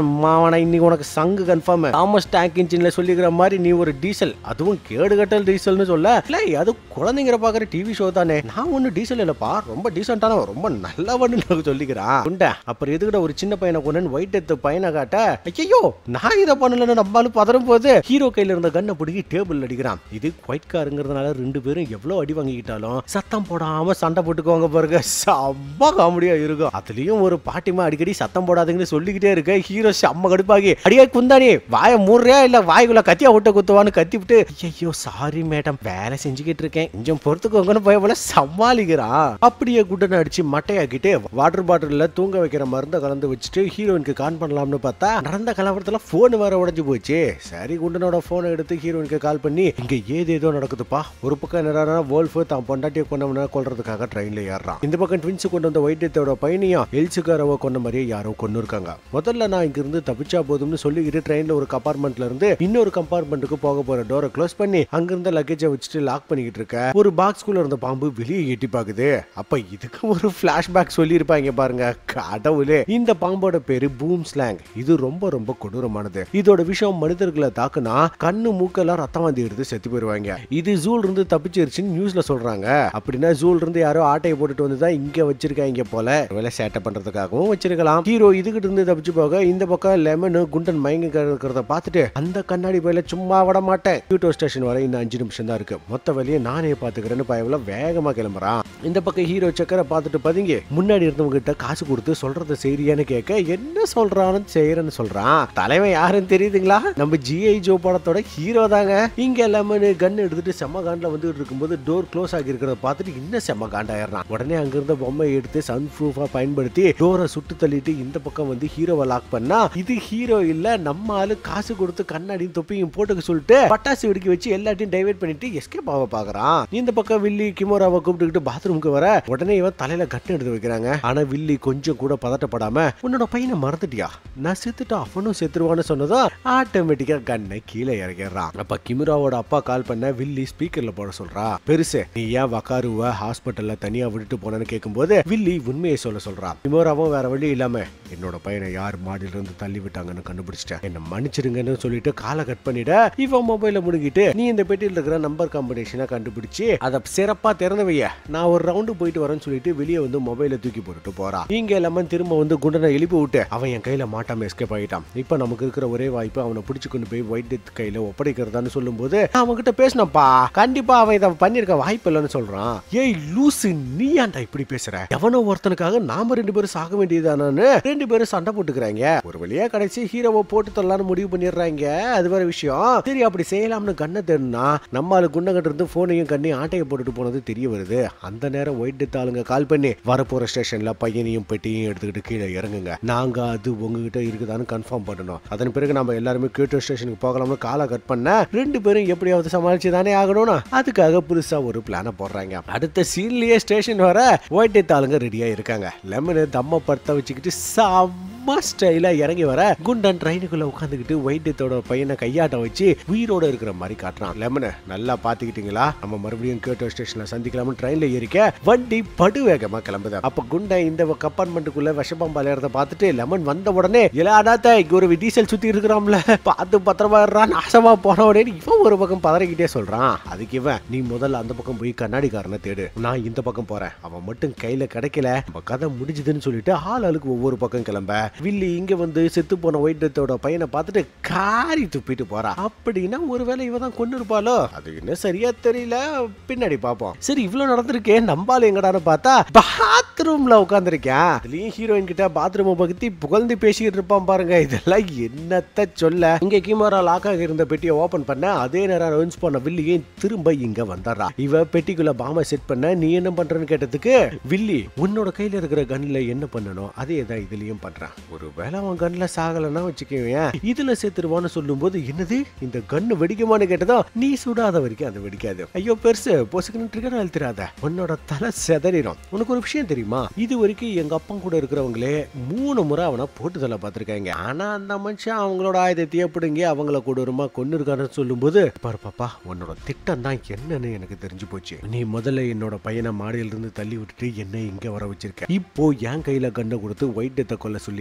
மாவன இன்னைக்கு உனக்கு சங்கு கன்ஃபார்ம். தாமஸ் டேங்க் இன்ஜின்ல சொல்லிக்கிற மாதிரி நீ ஒரு டீசல், அதுவும் கேடுகட்டல் டீசல்னு சொல்ல. இல்ல அது குழந்தைங்கிற பாக்குற டிவி ஷோ தானே. நான் ஒண்ணு டீசல் இல்லப்பா, ரொம்ப டீசென்ட்டான ரொம்ப நல்லவன்னு சொல்லிக்கிறான். அப்புறம் எதுக்கிட்ட ஒரு சின்ன பையனை கொண்டு ஒயிட் டெத் பையனை காட்ட, ஐயோ நான் இதை பண்ணலன்னு நம்மளால பதறும் போது ஹீரோ கையில இருந்த கண்ணை பிடிக்கி டேபிள் அடிக்கிறான். இது ஒயிட் காருங்கிறதுனால ரெண்டு பேரும் எவ்வளவு அடி வாங்கிக்கிட்டாலும் சத்தம் போடாம சண்டை போட்டுக்குவாங்க பாருங்க. செம்ம காமெடியா இருக்கும். அதுலயும் ஒரு பாட்டிமா அடிக்கடி சத்தம் போடாதுன்னு சொல்லிக்கிட்டே இருக்க. ஹீரோ செம்ம கடுப்பாகி, அடியே குந்தானி வாய மூடுறியா இல்ல வாய்க்குள்ள கத்தியா விட்டு குத்துவான்னு கத்தி விட்டு, ஐயோ சாரி மேடம் வேலை செஞ்சுக்கிட்டு இருக்கேன் கொஞ்சம் பொறுத்துக்கோங்கன்னு போய் போல சமாளிக்கிறான். அப்படியே குட்டனை அடிச்சு மட்டையாக்கிட்டு வாட்டர் பாட்டில தூங்க வைக்கிற மருந்தை கலந்து வச்சுட்டு ஹீரோயினுக்கு கால் பண்ணலாம்னு பார்த்தா நடந்த கலவரத்துல போன் வேற உடைஞ்சு போச்சு. சரி குண்டனோட போனை எடுத்து ஹீரோயினுக்கு கால் பண்ணி, இங்க ஏது ஏதோ நடக்குதுப்பா. ஒரு பக்கம் என்னடா வோல்ஃப் தான் பொண்டாட்டியை கொண்டவன கொல்றதுக்காக ட்ரெயின்ல ஏறான். இந்த பக்கம் ட்வின்ஸ் கொண்டு வந்த வைத்தியத்தோட பையனையும் எல்சுக்காரவ கொண்ட மாதிரியே யாரோ கொண்டு இருக்காங்க. முதல்ல நான் இங்க இருந்து தப்பிச்சா போதும்னு சொல்லிக்கிட்டு ட்ரெயின்ல ஒரு கம்பார்ட்மெண்ட்ல இருந்து இன்னொரு கம்பார்ட்மெண்ட்டுக்கு போக போற டோரை க்ளோஸ் பண்ணி அங்கிருந்த லக்கேஜை வச்சுட்டு லாக் பண்ணிக்கிட்டு இருக்க. ஒரு பாக்ஸ்குள்ள இருந்த பாம்பு வெளியே எட்டி பாக்குது. அப்ப இதுக்கு ஒரு பிளாஷ்பேக் சொல்லி இருப்பாங்க பாருங்க. கடவுளே, இந்த பாம்போட பேரு பூம் ஸ்லாங். இது ரொம்ப ரொம்ப கொடூரமானது. இதோட விஷயம் மனிதர்களை தாக்குனா கண்ணு மூக்கெல்லாம் ரத்தம் வந்து எடுத்து செத்து போயிருவாங்க. இது ஜூல் இருந்து தப்பிச்சிருச்சுன்னு நியூஸ்ல சொல்றாங்க. அப்படின்னா ஜூல் இருந்து யாரோ ஆட்டையை போட்டுட்டு வந்துதான் இங்க வச்சிருக்காங்க போல. வேலை சேட்டை பண்றதுக்காகவும் வச்சிருக்கலாம். ஹீரோ இதுகிட்ட இருந்து தப்பிச்சு போக இந்த பக்கம் லெமன் குண்டன் மயங்கி இருக்கிறத பார்த்துட்டு அந்த கண்ணாடி பையில சும்மா விட மாட்டேன், கியூட்டோ ஸ்டேஷன் வரை இந்த அஞ்சு நிமிஷம் தான் இருக்கு, மொத்த வழியை நானே பாத்துக்கிறேன்னு பயவுல வேகமா கிளம்புறான். இந்த பக்கம் ஹீரோ சக்கரை பார்த்துட்டு பதுங்கி முன்னாடி இருந்தவங்க கிட்ட காசு கொடுத்து சொல்றத சரியானு கேட்க, என்ன சொல்றான்னு செய்யறன்னு சொல்றான். தலைவன் யாருன்னு தெரியுதுங்களா? நம்ம ஜிஐ ஜோ படத்தோட ஹீரோ தாங்க. இங்க லெமன் கன் எடுத்துட்டு செம்ம காண்டில் வந்துட்டு இருக்கும்போது டோர் க்ளோஸ் ஆகி இருக்கிறத பார்த்துட்டு இன்னும் செம்ம காண்டாயிடுறான். உடனே அங்க இருந்த பொம்மை எடுத்து சன் ப்ரூஃபா பயன்படுத்தி டோரை சுட்டு தள்ளிட்டு இந்த பக்கம் வந்து ஹீரோவை லாக் பண்ணா, இது ஹீரோ இல்ல நம்ம ஆளு காசு கொடுத்து கண்ணாடியும் தொப்பியும் போட்டுக்க சொல்லிட்டு பட்டாசு வெடிக்க வச்சு எல்லாத்தையும் டைவர்ட் பண்ணிட்டு எஸ்கேப் ஆக பாக்குறான். இந்த பக்கம் வில்லி கிமோராவை கூப்பிட்டுக்கிட்டு பாத்ரூமுக்கு வர உடனே இவன் தலையில கட்டு எடுத்து வைக்கிறாங்க. ஆனா வில்லி கொஞ்சம் கூட பதட்டப்படாம, உன்னோட பையனை மறந்துட்டியா, நான் செத்துட்டா அவனும் செத்துருவான்னு சொன்னதும் ஆட்டோமேட்டிக்கா கண்ணை கீழே இறங்கிடுறான். அப்ப கிமோராவோட அப்பா கால் பண்ண வில்லி ஸ்பீக்கர்ல போட சொல்றா. பெருசு நீ ஏன் வக்காருவ ஹாஸ்பிட்டல்ல தனியா விட்டுட்டு போனேன்னு கேட்கும்போது வில்லி உண்மையை சொல்ல சொல்றா. கிமோராவும் வேற வழி இல்லாம என்னோட பையனை யார் மாடியில இருந்து தள்ளி விட்டாங்கன்னு கண்டுபிடிச்சிட்டேன், என்ன மன்னிச்சிருங்கன்னு சொல்லிட்டு காலை கட் பண்ணிட இவன் மொபைல முடுங்கிட்டு, நீ இந்த பெட்டியில் இருக்கிற நம்பர் காம்பினேஷனை கண்டுபிடிச்சு அதை சிறப்பா திறந்து வைய, நான் ஒரு ரவுண்டு போயிட்டு வரேன்னு சொல்லிட்டு வெளியே வந்து மொபைல தூக்கி போட்டுட்டு போறா. இங்க லெமன் திரும்ப வந்து குண்டனை எழுப்பி விட்டு அவன் என் கையில மாட்டாம எஸ்கேப் ஆகிட்டான். இப்ப நமக்கு இருக்கிற ஒரே வாய்ப்பு அவனை பிடிச்சு கொண்டு போய் ஒயிட் டெத் கையில ஒப்படைக்கிறதான்னு சொல்லும் போது அவன் கிட்ட பேசினப்பா கண்டிப்பா அவன் இதை பண்ணிருக்க வாய்ப்பு இல்லைன்னு சொல்றான். ஏய் லூசு, நீ ஏன்டா இப்படி பேசுற? எவனோ ஒருத்தனுக்காக நாம ரெண்டு பேரும் சாக வேண்டியதானு ரெண்டு பேரும் சண்டை போட்டுக்கிறாங்க. ஒரு வழியா கடைசி ஹீரோவை போட்டு தரலான்னு முடிவு பண்ணிடுறாங்க. அது வேற விஷயம். சரி அப்படி செய்யலாம்னு கண்ணை தேடுனா நம்மால குண்டகிட்ட இருந்து போனையும் கண்ணி ஆட்டையை போட்டுட்டு போனது தெரிய வருது. அந்த நேரம் ஒயிட் டெத் ஆளுங்க கால் பண்ணி வரப்போற ஸ்டேஷன்ல பையனையும் பெட்டியும் எடுத்துக்கிட்டு கீழே இறங்குங்க, நாங்க அது உங்ககிட்ட இருக்குதான்னு கன்ஃபார்ம் பண்ணணும். அதன் பிறகு நம்ம எல்லாருமே கியூட்டோ ஸ்டேஷனுக்கு போகலாம்னு காலை கட் பண்ண ரெண்டு பேரும் எப்படியாவது சமாளிச்சு தானே ஆகணும்னா அதுக்காக புதுசா ஒரு பிளான போடுறாங்க. அடுத்த சீன்லயே ஸ்டேஷன் வர ஒயிட் டெத் ஆளுங்க ரெடியா இருக்காங்க. லெமன் தம்ம படுத்த வச்சுக்கிட்டு சாம் ஸ்டைலா இறங்கி வர குண்டன் ட்ரெயினுக்குள்ள உட்காந்துக்கிட்டு ஒயிட் டெத்தோட பையனை கையாட்ட வச்சு உயிரோட இருக்கிற மாதிரி காட்டுறான். லெமன் நல்லா பாத்துக்கிட்டீங்களா, நம்ம மறுபடியும் கியோட்டோ ஸ்டேஷன்ல சந்திக்கலாம்னு ட்ரெயின்ல ஏறிக்க வண்டி படு வேகமா கிளம்புது. அப்ப குண்டன் இந்த கம்பார்ட்மெண்ட்டுக்குள்ள விஷப்பாம்பு அலையறத பார்த்துட்டு லெமன் வந்த உடனே இலாடாத்த இங்க ஒரு டீசல் சுத்தி இருக்கிறாம்ல பார்த்து பத்திரமா நாசமா போன உடனே இவன் ஒரு பக்கம் பதறிக்கிட்டே சொல்றான். அதுக்கு இவன் நீ முதல்ல அந்த பக்கம் போய் கண்ணாடிக்காரனை தேடு, நான் இந்த பக்கம் போறேன். அவன் மட்டும் கையில கிடைக்கல நம்ம கதை முடிஞ்சதுன்னு சொல்லிட்டு ஆள் ஆளுக்கு ஒவ்வொரு பக்கம் கிளம்ப வில்லி இங்க வந்து செத்து போன ஒயிட் டெத்தோட பையனை பார்த்துட்டு காரி துப்பிட்டு போறா. அப்படின்னா ஒருவேளை இவ தான் கொண்டு இருப்பாளோ, அது என்ன சரியா தெரியல, பின்னாடி பாப்போம். சரி இவ்வளவு நடந்திருக்கேன், நம்பால எங்கடான்னு பார்த்தா பாத்ரூம்ல உட்காந்துருக்கேன். அதுலயும் ஹீரோயின் கிட்ட பாத்ரூம் பத்தி புகழ்ந்து பேசிக்கிட்டு இருப்பான் பாருங்க. இதெல்லாம் என்னத்த சொல்ல. இங்க கிமோரா லாக்காக இருந்த பெட்டியை ஓபன் பண்ண அதே நேரம் ரவுன்ஸ் பண்ண வில்லியே திரும்ப இங்க வந்தறா. இவ பெட்டிக்குள்ள பாம்பை செட் பண்ண நீ என்ன பண்றன்னு கேட்டதுக்கு வில்லி உன்னோட கையில இருக்கிற கன்ல என்ன பண்ணணும் அதே தான் இதுலயும் பண்றான். ஒரு வேளை அவன் கன்ல சாகலன்னா வச்சுக்கேன் இதுல சேர்த்துருவான்னு சொல்லும் போது என்னது இந்த கன்னு வெடிக்குமான்னு கேட்டதோ நீ சுடாத வரைக்கும் அது வெடிக்காது. ஐயோ பெருசு பொசுக்குன்னு ட்ரிகர் அழுத்திராத, உன்னோட தலை செதறிடும். உனக்கு ஒரு விஷயம் தெரியுமா, இது வரைக்கும் எங்க அப்பா கூட இருக்கிறவங்களே மூணு முறை அவனை போட்டு தலை பார்த்திருக்காங்க. ஆனா அந்த மனுஷன் அவங்களோட ஆயுதத்தையே பிடுங்கி அவங்கள கொடூரமா கொண்டு இருக்காருன்னு சொல்லும் போது பாரு பாப்பா உன்னோட திட்டம் தான் என்னன்னு எனக்கு தெரிஞ்சு போச்சு. நீ முதல்ல என்னோட பையனை மாடியில இருந்து தள்ளி விட்டுட்டு என்ன இங்க வர வச்சிருக்க. இப்போ என் கையில கண்ணை கொடுத்து ஒயிட் டெத்தை கொல்ல சொல்லி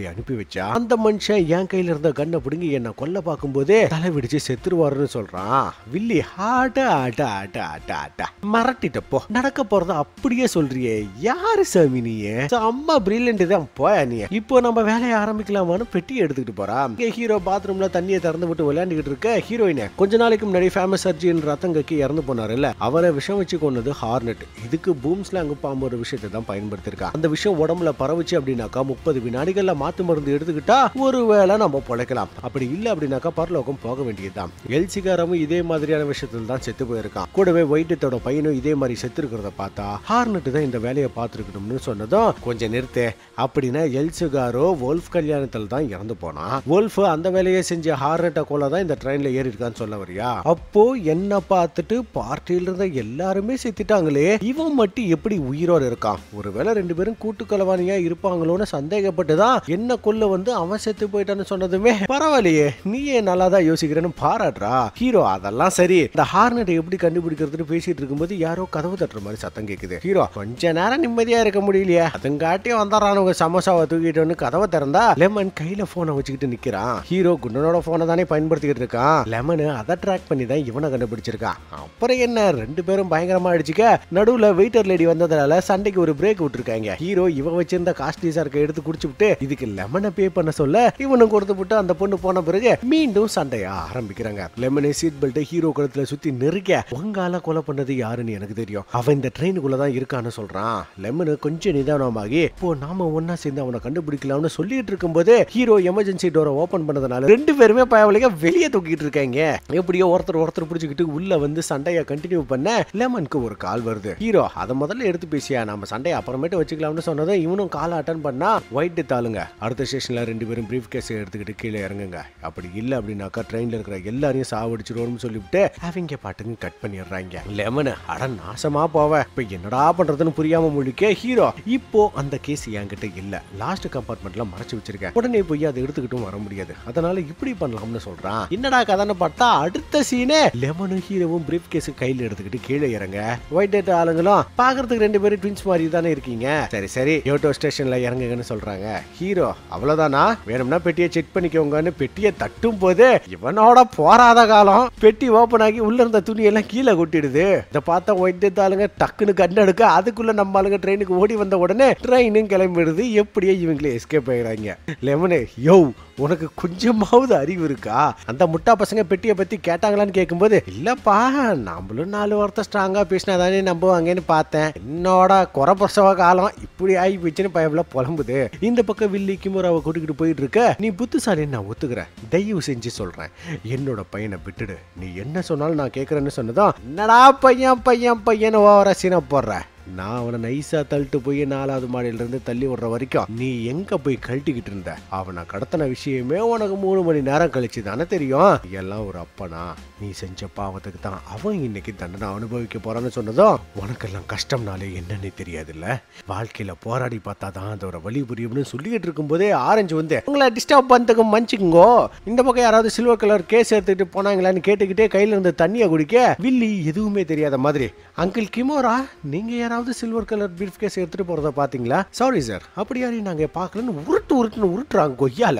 அனுப்பி வச்சா அந்த மனுஷன் என் கையில இருந்த கண்ணை பிடுங்கி என்ன கொல்ல பார்க்கும் போதே தலை வெடிச்சு செத்துருவாருன்னு சொல்றான். வில்லி ஆட்ட ஆட்ட ஆட்ட ஆட்ட ஆட்ட மறட்டிட்டப்போ நடக்க போறத அப்படியே சொல்றியே, யாரு சாமி நீ? அம்மா பிரில்லியன்ட் தான் போயா நீ. இப்போ நம்ம வேலையை ஆரம்பிக்கலாமான்னு பெட்டி எடுத்துக்கிட்டு போறா. ஹீரோ பாத்ரூம்ல தண்ணியை திறந்து விட்டு விளையாண்டுகிட்டு இருக்க ஹீரோயினை கொஞ்ச நாளைக்கு முன்னாடி ஃபேமஸ் சர்ஜன் ரத்தங்கக்கு இறந்து போனாருல்ல, அவரை விஷம் வச்சு கொண்டது ஹார்னட். இதுக்கு பூம்ஸ்லாங் பாம்பு ஒரு விஷயத்தை தான் பயன்படுத்திருக்கா. அந்த விஷயம் உடம்புல பரவுச்சு அப்படின்னாக்கா முப்பது வினாடிகள்ல மாத்து மருந்து எடுத்துக்கிட்டா ஒருவேளை நம்ம பொழைக்கலாம். அப்படி இல்ல அப்படின்னாக்கா பரலோகம் போக வேண்டியதுதான். எல்சிகாரமும் இதே மாதிரியான விஷயத்துல தான் செத்து போயிருக்கான். கூடவே ஒயிட்டத்தோட பையனும் இதே மாதிரி செத்து இருக்கிறத பார்த்தா ஹார்னட் தான் இந்த வேலையை பார்த்துருக்கணும்னு சொன்னதும் கொஞ்சம் நிறுத்து அப்படின்னா எல்சிகாரோ வோல்ஃப் கல்யாணத்துல தான் இறந்து போனா. வோல்ஃப் அந்த வேலையை செஞ்ச ஹார்னட்டை கொள்ள தான் இந்த ட்ரெயின்ல ஏறி இருக்கான்னு சொல்ல வரியா? அப்போ என்ன பார்த்துட்டு பார்ட்டியில இருந்த எல்லாருமே செத்துட்டாங்களே, இவன் மட்டும் எப்படி உயிரோட இருக்கான்? ஒருவேளை ரெண்டு பேரும் கூட்டு கலவானியா இருப்பாங்களோன்னு சந்தேகப்பட்டுதான் என்ன கொல்ல வந்து அவன் செத்து போயிட்டான்னு சொன்னதுமே பரவாயில்லையே நீயே நல்லா தான் யோசிக்கிறேன்னு பாராட்டுறா ஹீரோ. அதெல்லாம் சரி, இந்த ஹார்னட்டை எப்படி கண்டுபிடிக்கிறதுன்னு பேசிட்டு இருக்கும்போது யாரோ கதவு தட்டுற மாதிரி சத்தம் கேக்குது. ஹீரோ கொஞ்ச நேரம் நிம்மதியா இருக்க முடியலையே, அதுங்காட்டியும் வந்தாரானுங்க சமோசாவை தூக்கிட்டு கதவை திறந்தா லெமன் கையில போனை வச்சுக்கிட்டு நிக்கிறான். ஹீரோ குண்டனோட போனை தானே பயன்படுத்திக்கிட்டு இருக்கான். லெமன் அதை ட்ராக் பண்ணி தான் இவனை கண்டுபிடிச்சிருக்கான். அப்புறம் என்ன, ரெண்டு பேரும் பயங்கரமா அடிச்சுக்க நடுவுல வெயிட்டர் லேடி வந்ததால சண்டைக்கு ஒரு பிரேக் விட்டுருக்காங்க. ஹீரோ இவ வச்சிருந்த காஸ்ட்லி சார்க்க எடுத்து குடிச்சு விட்டு இதுக்கு லெமனை பே பண்ண சொல்ல இவனும் கொடுத்து விட்டு அந்த பொண்ணு போன பிறகு மீண்டும் சண்டையா ஆரம்பிக்கிறாங்க. லெமனை சீட் பெல்ட் ஹீரோ கழுத்துல சுத்தி நெருக்க உங்கால கொலை பண்ணது யாருன்னு எனக்கு தெரியும், அவன் இந்த ட்ரெயினுக்குள்ளதான் இருக்கான்னு சொல்றான். லெமனு கொஞ்சம் நிதானமாகி இப்போ நாம ஒன்னா சேர்ந்து அவனை கண்டுபிடிக்கலாம்னு சொல்லிட்டு இருக்கும் போது ஹீரோ எமர்ஜென்சி டோரை ஓபன் பண்ணதுனால ரெண்டு பேருமே பயவலிக்க வெளியே தூக்கிட்டு இருக்காங்க. எப்படியோ ஒருத்தர் ஒருத்தர் பிடிச்சிக்கிட்டு உள்ள வந்து சண்டையை கண்டினியூ பண்ண லெமனுக்கு ஒரு கால் வருது. ஹீரோ அதை முதல்ல எடுத்து பேசியா நம்ம சண்டையை அப்புறமேட்டு வச்சுக்கலாம்னு சொன்னதும் இவனும் காலை அட்டன் பண்ணா ஒயிட் தாளுங்க அடுத்த ஸ்டேஷன்ல ரெண்டு பேரும் பிரீஃப் கேஸ் எடுத்துக்கிட்டு கீழே இறங்குங்க, அப்படி இல்ல அப்படின்னாக்கா ட்ரெயின்ல இருக்கிற எல்லாரையும் சாவடிச்சிருவோம்னு சொல்லிவிட்டு அவங்க பாட்டுக்கு கட் பண்ணிடுறாங்க. லெமன் அட நாசமா போவ, இப்ப என்னடா பண்றதுன்னு புரியாம முழிக்க ஹீரோ இப்போ அந்த கேஸ் என்கிட்ட இல்ல, லாஸ்ட் கம்பார்ட்மெண்ட்ல மறைச்சு வச்சிருக்கேன், உடனே போய் அதை எடுத்துக்கிட்டும் வர முடியாது, அதனால இப்படி பண்ணலாம்னு சொல்றான். என்னடா கதைன்னு பார்த்தா அடுத்த சீனே லெமனும் ஹீரோவும் பிரீஃப் கேஸ் கையில எடுத்துக்கிட்டு கீழே இறங்க. ஒயிட் டேட் ஆளுங்களும் பாக்குறதுக்கு ரெண்டு பேரும் ட்வின்ஸ் மாதிரி தானே இருக்கீங்க, சரி சரி யோட்டோ ஸ்டேஷன்ல இறங்குங்கன்னு சொல்றாங்க. ஹீரோ அவ்வளவுதானா, வேணும்னா பெட்டியை செக் பண்ணிக்கோங்கன்னு பெட்டியை தட்டும் போது இவனோட போராத காலம் பெட்டி ஓபன் ஆகி உள்ள இருந்த துணி எல்லாம் கீழே கொட்டிடுது. இதை பார்த்தா ஒயிட் டேட் ஆளுங்க டக்குன்னு கண் எடுக்க அதுக்குள்ள நம்ம ஆளுங்க ட்ரெயினுக்கு ஓடி வந்த உடனே ட்ரெயினும் கிளம்பிடுது. எப்படியே இவங்களே எஸ்கேப் ஆயிடுறாங்க. லெமனே யோ உனக்கு கொஞ்சமாவது அறிவு இருக்கா, அந்த முட்டா பசங்க பெட்டியை பத்தி கேட்டாங்களான்னு கேட்கும்போது இல்லப்பா நம்மளும் நாலு வார்த்தை ஸ்ட்ராங்கா பேசினாதானே நம்புவாங்கன்னு பார்த்தேன், என்னோட குறை பிரசவ காலம் இப்படி ஆகி போச்சுன்னு பயவுல புலம்புது. இந்த பக்கம் வில்லி கிமுராவை கூட்டிக்கிட்டு போயிட்டு இருக்க, நீ புத்திசாலின்னு நான் ஒத்துக்கிறேன், தயவு செஞ்சு சொல்றேன் என்னோட பையனை விட்டுடு, நீ என்ன சொன்னாலும் நான் கேட்கறேன்னு சொன்னதும் என்னடா பையன் பையன் பையன் ஓவரா சீனை போடுற, நான் அவனை நைஸா தள்ளிட்டு போய் நாலாவது மாடியில இருந்து தள்ளி விடுற வரைக்கும் நீ எங்க போய் கழட்டிக்கிட்டு இருந்த, அவனை கடத்தின விஷயமே உனக்கு மூணு மணி நேரம் கழிச்சு தானே தெரியும், எல்லாம் ஒரு அப்பனா நீ செஞ்ச பாவத்துக்கு தான் அவன் இன்னைக்கு தண்டனை அனுபவிக்க போறான்னு சொன்னதும் உனக்கெல்லாம் கஷ்டம்னாலே என்னன்னு தெரியாதுல்ல, வாழ்க்கையில போராடி பார்த்தா தான் அதோட வழி புரியும்னு சொல்லிட்டு இருக்கும் போதே ஆரஞ்சு வந்து உங்களை டிஸ்டர்ப் பண்ணதுக்கு மன்னிச்சுக்கோ, இந்த பக்கம் யாராவது சில்வர் கலர் கேஸ் எடுத்துக்கிட்டு போனாங்களான்னு கேட்டுக்கிட்டே கையில இருந்து தண்ணியை குடிக்க வில்லி எதுவுமே தெரியாத மாதிரி அங்கிள் கிமோரா நீங்க யாராவது சில்வர் கலர் பிரீஃப் கேஸ் எடுத்துட்டு போறத பாத்தீங்களா, சாரி சார் அப்படி யாரையும் நாங்க பாக்கலன்னு உருட்டு உருட்டுன்னு உருட்டுறாங்க கொய்யால.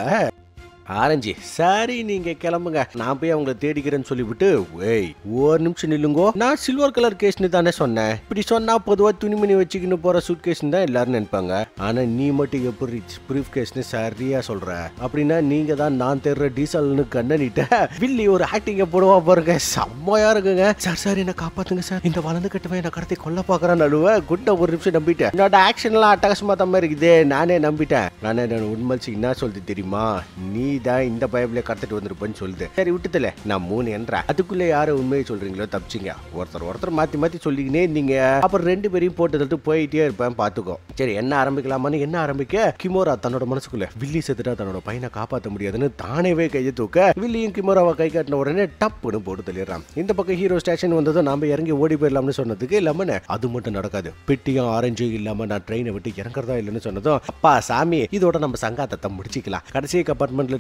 ஆரஞ்சு சரி நீங்க கிளம்புங்க, நான் போய் அவங்களை தேடிக்கிறேன்னு சொல்லிவிட்டு ஏய் ஒரு நிமிஷம் நில்லுங்கோ, நான் சில்வர் கலர் கேஸ்னு தானே சொன்னேன், இப்படி சொன்னா பொதுவா துணிமணி வச்சுக்கின்னு போற சூட் கேஸ்னு தான் எல்லாரும் நினைப்பாங்க, ஆனா நீ மட்டும் எப்படி பிரீஃப் கேஸ்னு சரியா சொல்ற, அப்படின்னா நீங்க தான் நான் தேடுற டீசல்னு கண்ணனிட்ட வில்லி ஒரு ஆக்டிங்க போடுவா பாருங்க, செம்மையா இருக்குங்க. சார் சார் என்ன காப்பாத்துங்க சார், இந்த வளர்ந்து கட்டுவேன் என்ன கடத்தி கொல்ல பாக்குறான் நடுவ குண்ட ஒரு நிமிஷம் நம்பிட்டேன், என்னோட ஆக்ஷன் எல்லாம் அட்டகாசமா தான் இருக்குது, நானே நம்பிட்டேன், நானே நான் உண்மைச்சு என்ன சொல்லுது தெரியுமா, நீ இந்த பைபிளை கடத்திட்டு வந்துருப்பேன்னு சொல்லுது, சரி விட்டுல நான் மூணு என்ற அதுக்குள்ள யாரு உண்மையை சொல்றீங்களோ தப்பிச்சிங்க, ஒருத்தர் ஒருத்தர் மாத்தி மாத்தி சொல்லிக்கினே நீங்க அப்புறம் ரெண்டு பேரையும் போட்டு தட்டு போயிட்டே இருப்பேன் பாத்துக்கோ, சரி என்ன ஆரம்பிக்கலாமான்னு என்ன ஆரம்பிக்க கிமோரா தன்னோட மனசுக்குள்ள வில்லி செத்துட்டா தன்னோட பையனை காப்பாற்ற முடியாதுன்னு தானேவே கையை தூக்க வில்லியும் கிமோராவை கை காட்டின உடனே டப்புன்னு போட்டு தள்ளிடுறான். இந்த பக்கம் ஹீரோ ஸ்டேஷன் வந்ததும் நாம இறங்கி ஓடி போயிடலாம்னு சொன்னதுக்கு லெமன் அது மட்டும் நடக்காது, பெட்டியும் ஆரஞ்சும் இல்லாம நான் ட்ரெயினை விட்டு இறங்குறதா இல்லைன்னு சொன்னதும் அப்பா சாமி இதோட நம்ம சங்காத்தத்தை முடிச்சிக்கலாம், கடைசி கம்பார்ட்மெண்ட்ல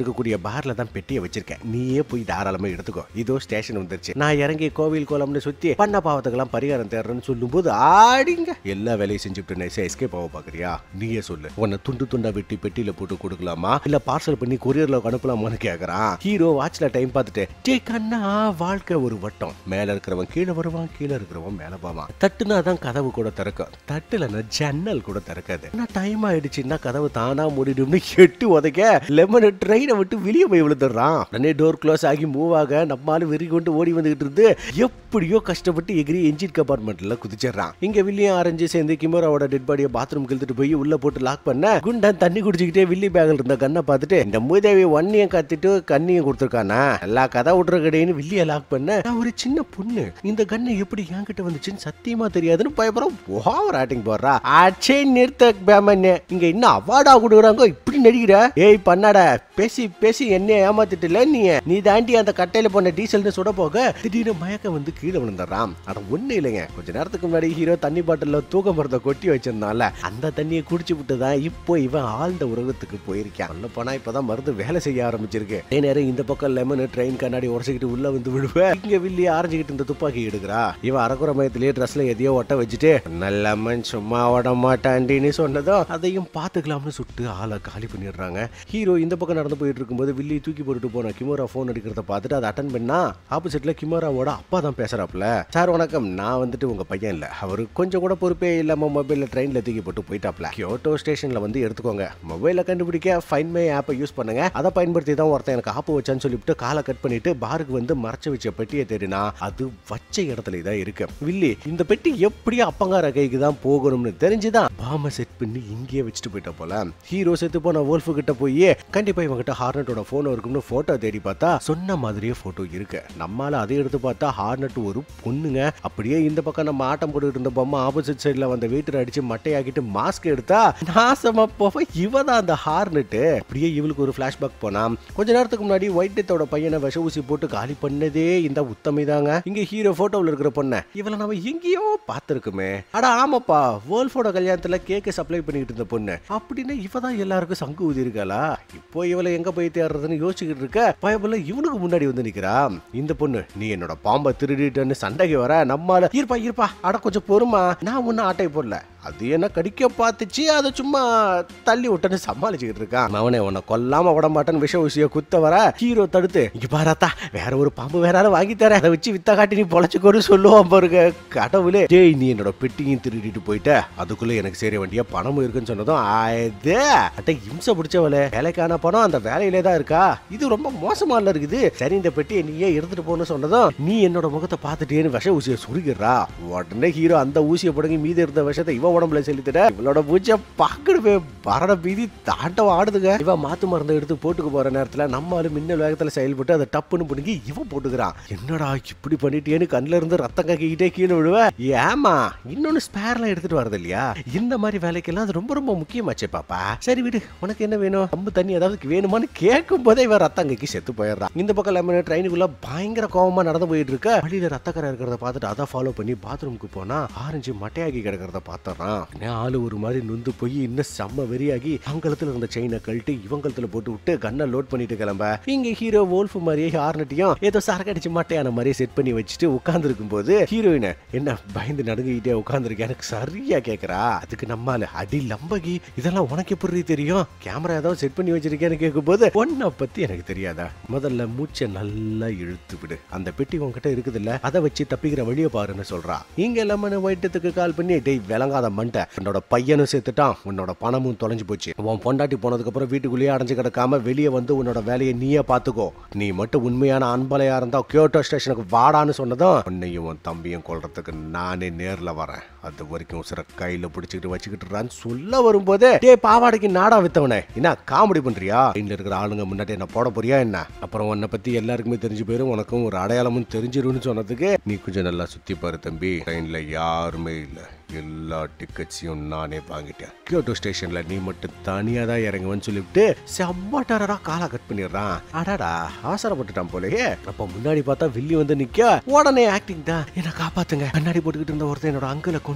இருக்கக்கூடிய பார்ல தான் பெட்டியை வச்சிருக்கேன், நீயே போய் தாராளமா எடுத்துக்கோ, இதோ ஸ்டேஷன் வந்துருச்சு, நான் இறங்கி கோவில் கோலம்னு சுத்தி பண்ண பாவத்துக்கெல்லாம் பரிகாரம் தேடுறேன்னு சொல்லும் போது ஆடிங்க எல்லா வேலையும் செஞ்சுட்டு நைஸா எஸ்கேப் ஆக பாக்குறியா, நீயே சொல்லு, உன்னை துண்டு துண்டா வெட்டி பெட்டியில போட்டு கொடுக்கலாமா இல்ல பார்சல் பண்ணி கொரியர்ல அனுப்பலாமான்னு கேக்குறான். ஹீரோ வாட்ச்ல டைம் பார்த்துட்டு டே கண்ணா, வாழ்க்கை ஒரு வட்டம், மேல இருக்கிறவன் கீழே வருவான், கீழே இருக்கிறவன் மேல போவான், தட்டுனா தான் கதவு கூட திறக்கும், தட்டுலன்னா ஜன்னல் கூட திறக்காது, ஆனா டைம் ஆயிடுச்சுன்னா கதவு தானா மூடிடும்னு எட்டு உதைக்க லெமன் ட்ரெயினை விட்டு வெளியே போய் விழுந்துடுறான். உடனே டோர் க்ளோஸ் ஆகி மூவ் ஆக நம்மால வெறி கொண்டு ஓடி வந்துகிட்டு இருந்து எப்படியோ கஷ்டப்பட்டு எகிரி என்ஜின் கம்பார்ட்மெண்ட்ல குதிச்சிடறான். இங்க வில்லியம் ஆரஞ்சு சேர்ந்து கிமோராவோட டெட் பாடியை பாத்ரூம் இழுத்துட்டு போய் உள்ள போட்டு லாக் பண்ண குண்டன் தண்ணி குடிச்சுக்கிட்டே வில்லி பேக்ல இருந்த கண்ணை பார்த்துட்டு இந்த மூதேவி ஒன்னியம் கத்திட்டு கண்ணியும் கொடுத்துருக்கானா எல்லா கதை விட்ற கடையின்னு வில்லிய லாக் பண்ண, நான் ஒரு சின்ன பொண்ணு இந்த கண்ணை எப்படி என்கிட்ட வந்துச்சுன்னு சத்தியமா தெரியாதுன்னு பயப்படம் ஓவர் ஆக்டிங் போடுறா. ஆச்சே நிறுத்த பேமன்னு இங்க இன்னும் அவார்டா கொடுக்குறாங்க, இப்படி நடிக்கிற, ஏய் பண்ணாட பேசி பேசி என்ன ஏமாத்திட்டுல நீ நீ தாண்டி அந்த கட்டையில போன டீசல்னு சுட போக திடீர்னு மயக்கம் வந்து கீழே விழுந்துடுறான். ஆனா ஒண்ணு இல்லைங்க, கொஞ்ச நேரத்துக்கு முன்னாடி ஹீரோ தண்ணி பாட்டில தூக்க மரத்தை கொட்டி வச்சிருந்தால அந்த தண்ணியை குடிச்சு விட்டுதான் இப்போ இவன் ஆழ்ந்த உலகத்துக்கு போயிருக்கான். உள்ள போனா இப்பதான் மருந்து வேலை செய்ய ஆரம்பிச்சிருக்கு. அதே நேரம் இந்த பக்கம் லெமன் ட்ரெயின் கண்ணாடி உடச்சிக்கிட்டு உள்ள வந்து விடுவேன். இங்க வில்லி ஆரஞ்சுக்கிட்டு இந்த துப்பாக்கி எடுக்கிறா. இவன் அரக்குற மயத்திலேயே ட்ரெஸ்ல எதையோ ஒட்ட வச்சுட்டு லெமன் சும்மா ஓட மாட்டாண்டின்னு சொன்னதும் அதையும் பாத்துக்கலாம்னு சுட்டு ஆளை காலி பண்ணிடுறாங்க. ஹீரோ இந்த பக்கம் நடந்து போயிட்டு இருக்கும்போது வில்லி தூக்கி போட்டுட்டு போன கிமோரா போன் அடிக்கிறத பார்த்துட்டு அதை அட்டன் பண்ணா ஆப்போசிட்ல கிமோராவோட அப்பா தான் பேசுறாப்ல. சார் வணக்கம், நான் வந்துட்டு உங்க பையன் இல்ல, அவரு கொஞ்சம் கூட பொறுப்பே இல்லாம மொபைல்ல ட்ரெயின்ல தூக்கி போட்டு போயிட்டாப்ல. கியோட்டோ ஸ்டேஷன்ல வந்து எடுத்துக்கோங்க, மொபைல கண்டுபிடிக்க ஃபைண்ட் மை ஆப்பை யூஸ் பண்ணுங்க, அதை பயன்படுத்தி தான் ஒருத்தன் எனக்கு ஆப்பு வச்சான்னு சொல்லிவிட்டு காலை கட் பண்ணிட்டு பாருக்கு வந்து மறைச்சு வச்ச பெட்டியை தேடினா அது வச்ச இடத்துல தான் இருக்கு. வில்லி இந்த பெட்டி எப்படியா அப்பங்கார கைக்கு தான் போகணும்னு தெரிஞ்சுதான் பாம செட் பண்ணி இங்கேயே வச்சுட்டு போயிட்ட போல. ஹீரோ செத்து போன வோல்ஃபு கிட்ட போய் கண்டிப்பா இவங்கிட்ட ஹார்னட்டோட போன் இருக்கும்னு போட்டோ தேடி பார்த்தா சொன்ன மாதிரியே போட்டோ இருக்கு. நம்மால அதை எடுத்து பார்த்தா ஹார்னட் ஒரு பொண்ணுங்க. அப்படியே இந்த பக்கம் நம்ம ஆட்டம் போட்டுக்கிட்டு இருந்த பொம்மை ஆப்போசிட் சைட்ல வந்த வெயிட்டர் அடிச்சு மட்டையாக்கிட்டு மாஸ்க் எடுத்தா நாசமா போக இவதான் அந்த ஹார்னட். அப்படியே இவளுக்கு ஒரு பிளாஷ்பேக் போனா கொஞ்ச நேரத்துக்கு முன்னாடி ஒயிட் டெத்தோட பையனை விஷ ஊசி போட்டு காலி பண்ணதே இந்த உத்தமி தாங்க. இங்க ஹீரோ போட்டோவில் இருக்கிற பொண்ணை இவளை நம்ம எங்கேயோ பார்த்திருக்குமே. அடா ஆமாப்பா, வோல்ஃபோட கல்யாணத்துல கேக்க சப்ளை பண்ணிட்டு இருந்த பொண்ணு அப்படின்னு இவதான் எல்லாருக்கும் சங்கு ஊதி இருக்காளா. இப்போ இவளை எங்க போய் தேடுறதுன்னு யோசிச்சுக்கிட்டு இருக்க பயபுல இவனுக்கு முன்னாடி வந்து நிக்கிறா. இந்த பொண்ணு நீ என்னோட பாம்பை திருடிட்டேன்னு சண்டைக்கு வர நம்மால இருப்பா இருப்பா அட கொஞ்சம் பொறுமா, நான் ஒன்னும் ஆட்டை போடல, அது என்ன கடிக்க பார்த்துச்சு, அதை சும்மா தள்ளி விட்டன்னு சமாளிச்சுக்கிட்டு இருக்கான். அவனை உன்னை கொல்லாம விட மாட்டேன்னு விஷ ஊசிய குத்த வர ஹீரோ தடுத்து இங்க பாராத்தா வேற ஒரு பாம்பு வேற வாங்கி தர, அதை வச்சு வித்த காட்டி நீ பொழைச்சுக்கோன்னு சொல்லுவான் பாருங்க. கடவுளே, டேய் நீ என்னோட பெட்டியும் திருடிட்டு போயிட்ட, அதுக்குள்ள எனக்கு சேர வேண்டிய பணமும் இருக்குன்னு சொன்னதும் ஆயுதே அட்டை இம்சை பிடிச்சவளே, வேலைக்கான பணம் அந்த வேலையிலே தான் இருக்கா, இது ரொம்ப மோசமா இருக்குது, சரி இந்த பெட்டியை நீயே எடுத்துட்டு போன்னு சொன்னதும் நீ என்னோட முகத்தை பார்த்துட்டேன்னு விஷ ஊசியை சுருகிறா. உடனே ஹீரோ அந்த ஊசியை புடங்கி மீதி இருந்த விஷத்தை இவன் உடம்புல செலுத்திட்ட. இவளோட பூஜை பாக்கணுமே பரண பீதி தாண்டவ ஆடுதுங்க. இவன் மாத்து மருந்து எடுத்து போட்டுக்கு போற நேரத்துல நம்மளும் மின்னல் வேகத்துல செயல்பட்டு அதை டப்புன்னு பிடிங்கி இவன் போட்டுக்கிறான். என்னடா இப்படி பண்ணிட்டேன்னு கண்ணுல இருந்து ரத்தம் கக்கிக்கிட்டே கீழே விழுவ. ஏமா இன்னொன்னு ஸ்பேர்லாம் எடுத்துட்டு வரது இல்லையா, இந்த மாதிரி வேலைக்கெல்லாம் அது ரொம்ப ரொம்ப முக்கியமாச்சே பாப்பா. சரி விடு, உனக்கு என்ன வேணும், கம்பு தண்ணி ஏதாவது வேணுமான்னு கேட்கும் போதே இவன் ரத்தம் கக்கி செத்து போயிடுறான். இந்த பக்கம் லெமன் ட்ரெயினுக்குள்ள பயங்கர கோவமா நடந்து போயிட்டு இருக்க வழியில ரத்தக்கரை இருக்கிறத பார்த்துட்டு அதை ஃபாலோ பண்ணி பாத்ரூமுக்கு போனா ஆரஞ்சு மட்டையாகி கிடக்கிறத பார்த்தறான். ஆளு ஒரு மாதிரி நொந்து போய் இன்னும் செம்ம வெறியாகி அங்கலத்துல இருந்த செயினை கழட்டி இவங்கலத்துல போட்டு விட்டு கண்ணை லோட் பண்ணிட்டு கிளம்ப. இங்க ஹீரோ வோல்ஃப் மாதிரியே ஹார்னட்டையும் ஏதோ சரக்கடிச்சு மட்டையான மாதிரியே செட் பண்ணி வச்சுட்டு உட்கார்ந்து இருக்கும் போது ஹீரோயின என்ன பயந்து நடுங்கிட்டே உட்கார்ந்துருக்கேன் எனக்கு சரியா கேக்குறா. அதுக்கு நம்மால அடி லம்பகி இதெல்லாம் உனக்கு எப்படி தெரியும், கேமரா ஏதாவது செட் பண்ணி வச்சிருக்கேன்னு கேட்கும் போது ஒன்ன பத்தி எனக்கு தெரியாதா, முதல்ல மூச்சை நல்லா இழுத்து விடு, அந்த பெட்டி உன்கிட்ட இருக்குது இல்ல அதை வச்சு தப்பிக்கிற வழியை பாருன்னு சொல்றா. இங்க லெமன் ஒயிட்டத்துக்கு கால் பண்ணி டேய் விளங்காத மண்டை, உன்னோட பையனும் சேர்த்துட்டான், உன்னோட பணமும் தொலைஞ்சு போச்சு, உன் பொண்டாட்டி போனதுக்கு அப்புறம் வீட்டுக்குள்ளேயே அடைஞ்சு கிடக்காம வெளியே வந்து உன்னோட வேலையை நீயே பாத்துக்கோ, நீ மட்டும் உண்மையான அன்பலையா இருந்தா கியோட்டோ ஸ்டேஷனுக்கு வாடான்னு சொன்னதும் உன்னையும் உன் தம்பியும் கொல்றதுக்கு நானே நேர்ல வரேன், அது வரைக்கும் உசுர கையில பிடிச்சிக்கிட்டு வச்சுக்கிட்டு சொல்ல வரும்போதே டே பாவாடைக்கு நாடா வித்தவனே என்ன காமெடி பண்றியா, இங்க இருக்கிற ஆளுங்க முன்னாடி என்ன போட போறியா என்ன, அப்புறம் உன்னை பத்தி எல்லாருக்குமே தெரிஞ்சு போயிரும், உனக்கும் ஒரு அடையாளமும் தெரிஞ்சிரும்னு சொன்னதுக்கு நீ கொஞ்சம் நல்லா சுத்தி பாரு தம்பி, ட்ரெயின்ல யாருமே இல்ல, எல்லா டிக்கெட்ஸையும் நானே வாங்கிட்டேன், கியோட்டோ ஸ்டேஷன்ல நீ மட்டும் தனியா தான் இறங்குவேன்னு சொல்லிவிட்டு செம்மட்டரா காலை கட் பண்ணிடுறான். அடாடா அவசரப்பட்டுட்டான் போலயே. அப்ப முன்னாடி பார்த்தா வில்லி வந்து நிக்க உடனே ஆக்டிங் தான், என்ன காப்பாத்துங்க, கண்ணாடி போட்டுக்கிட்டு இருந்த ஒருத்தன் என்னோட அங்கிளை கொண்டு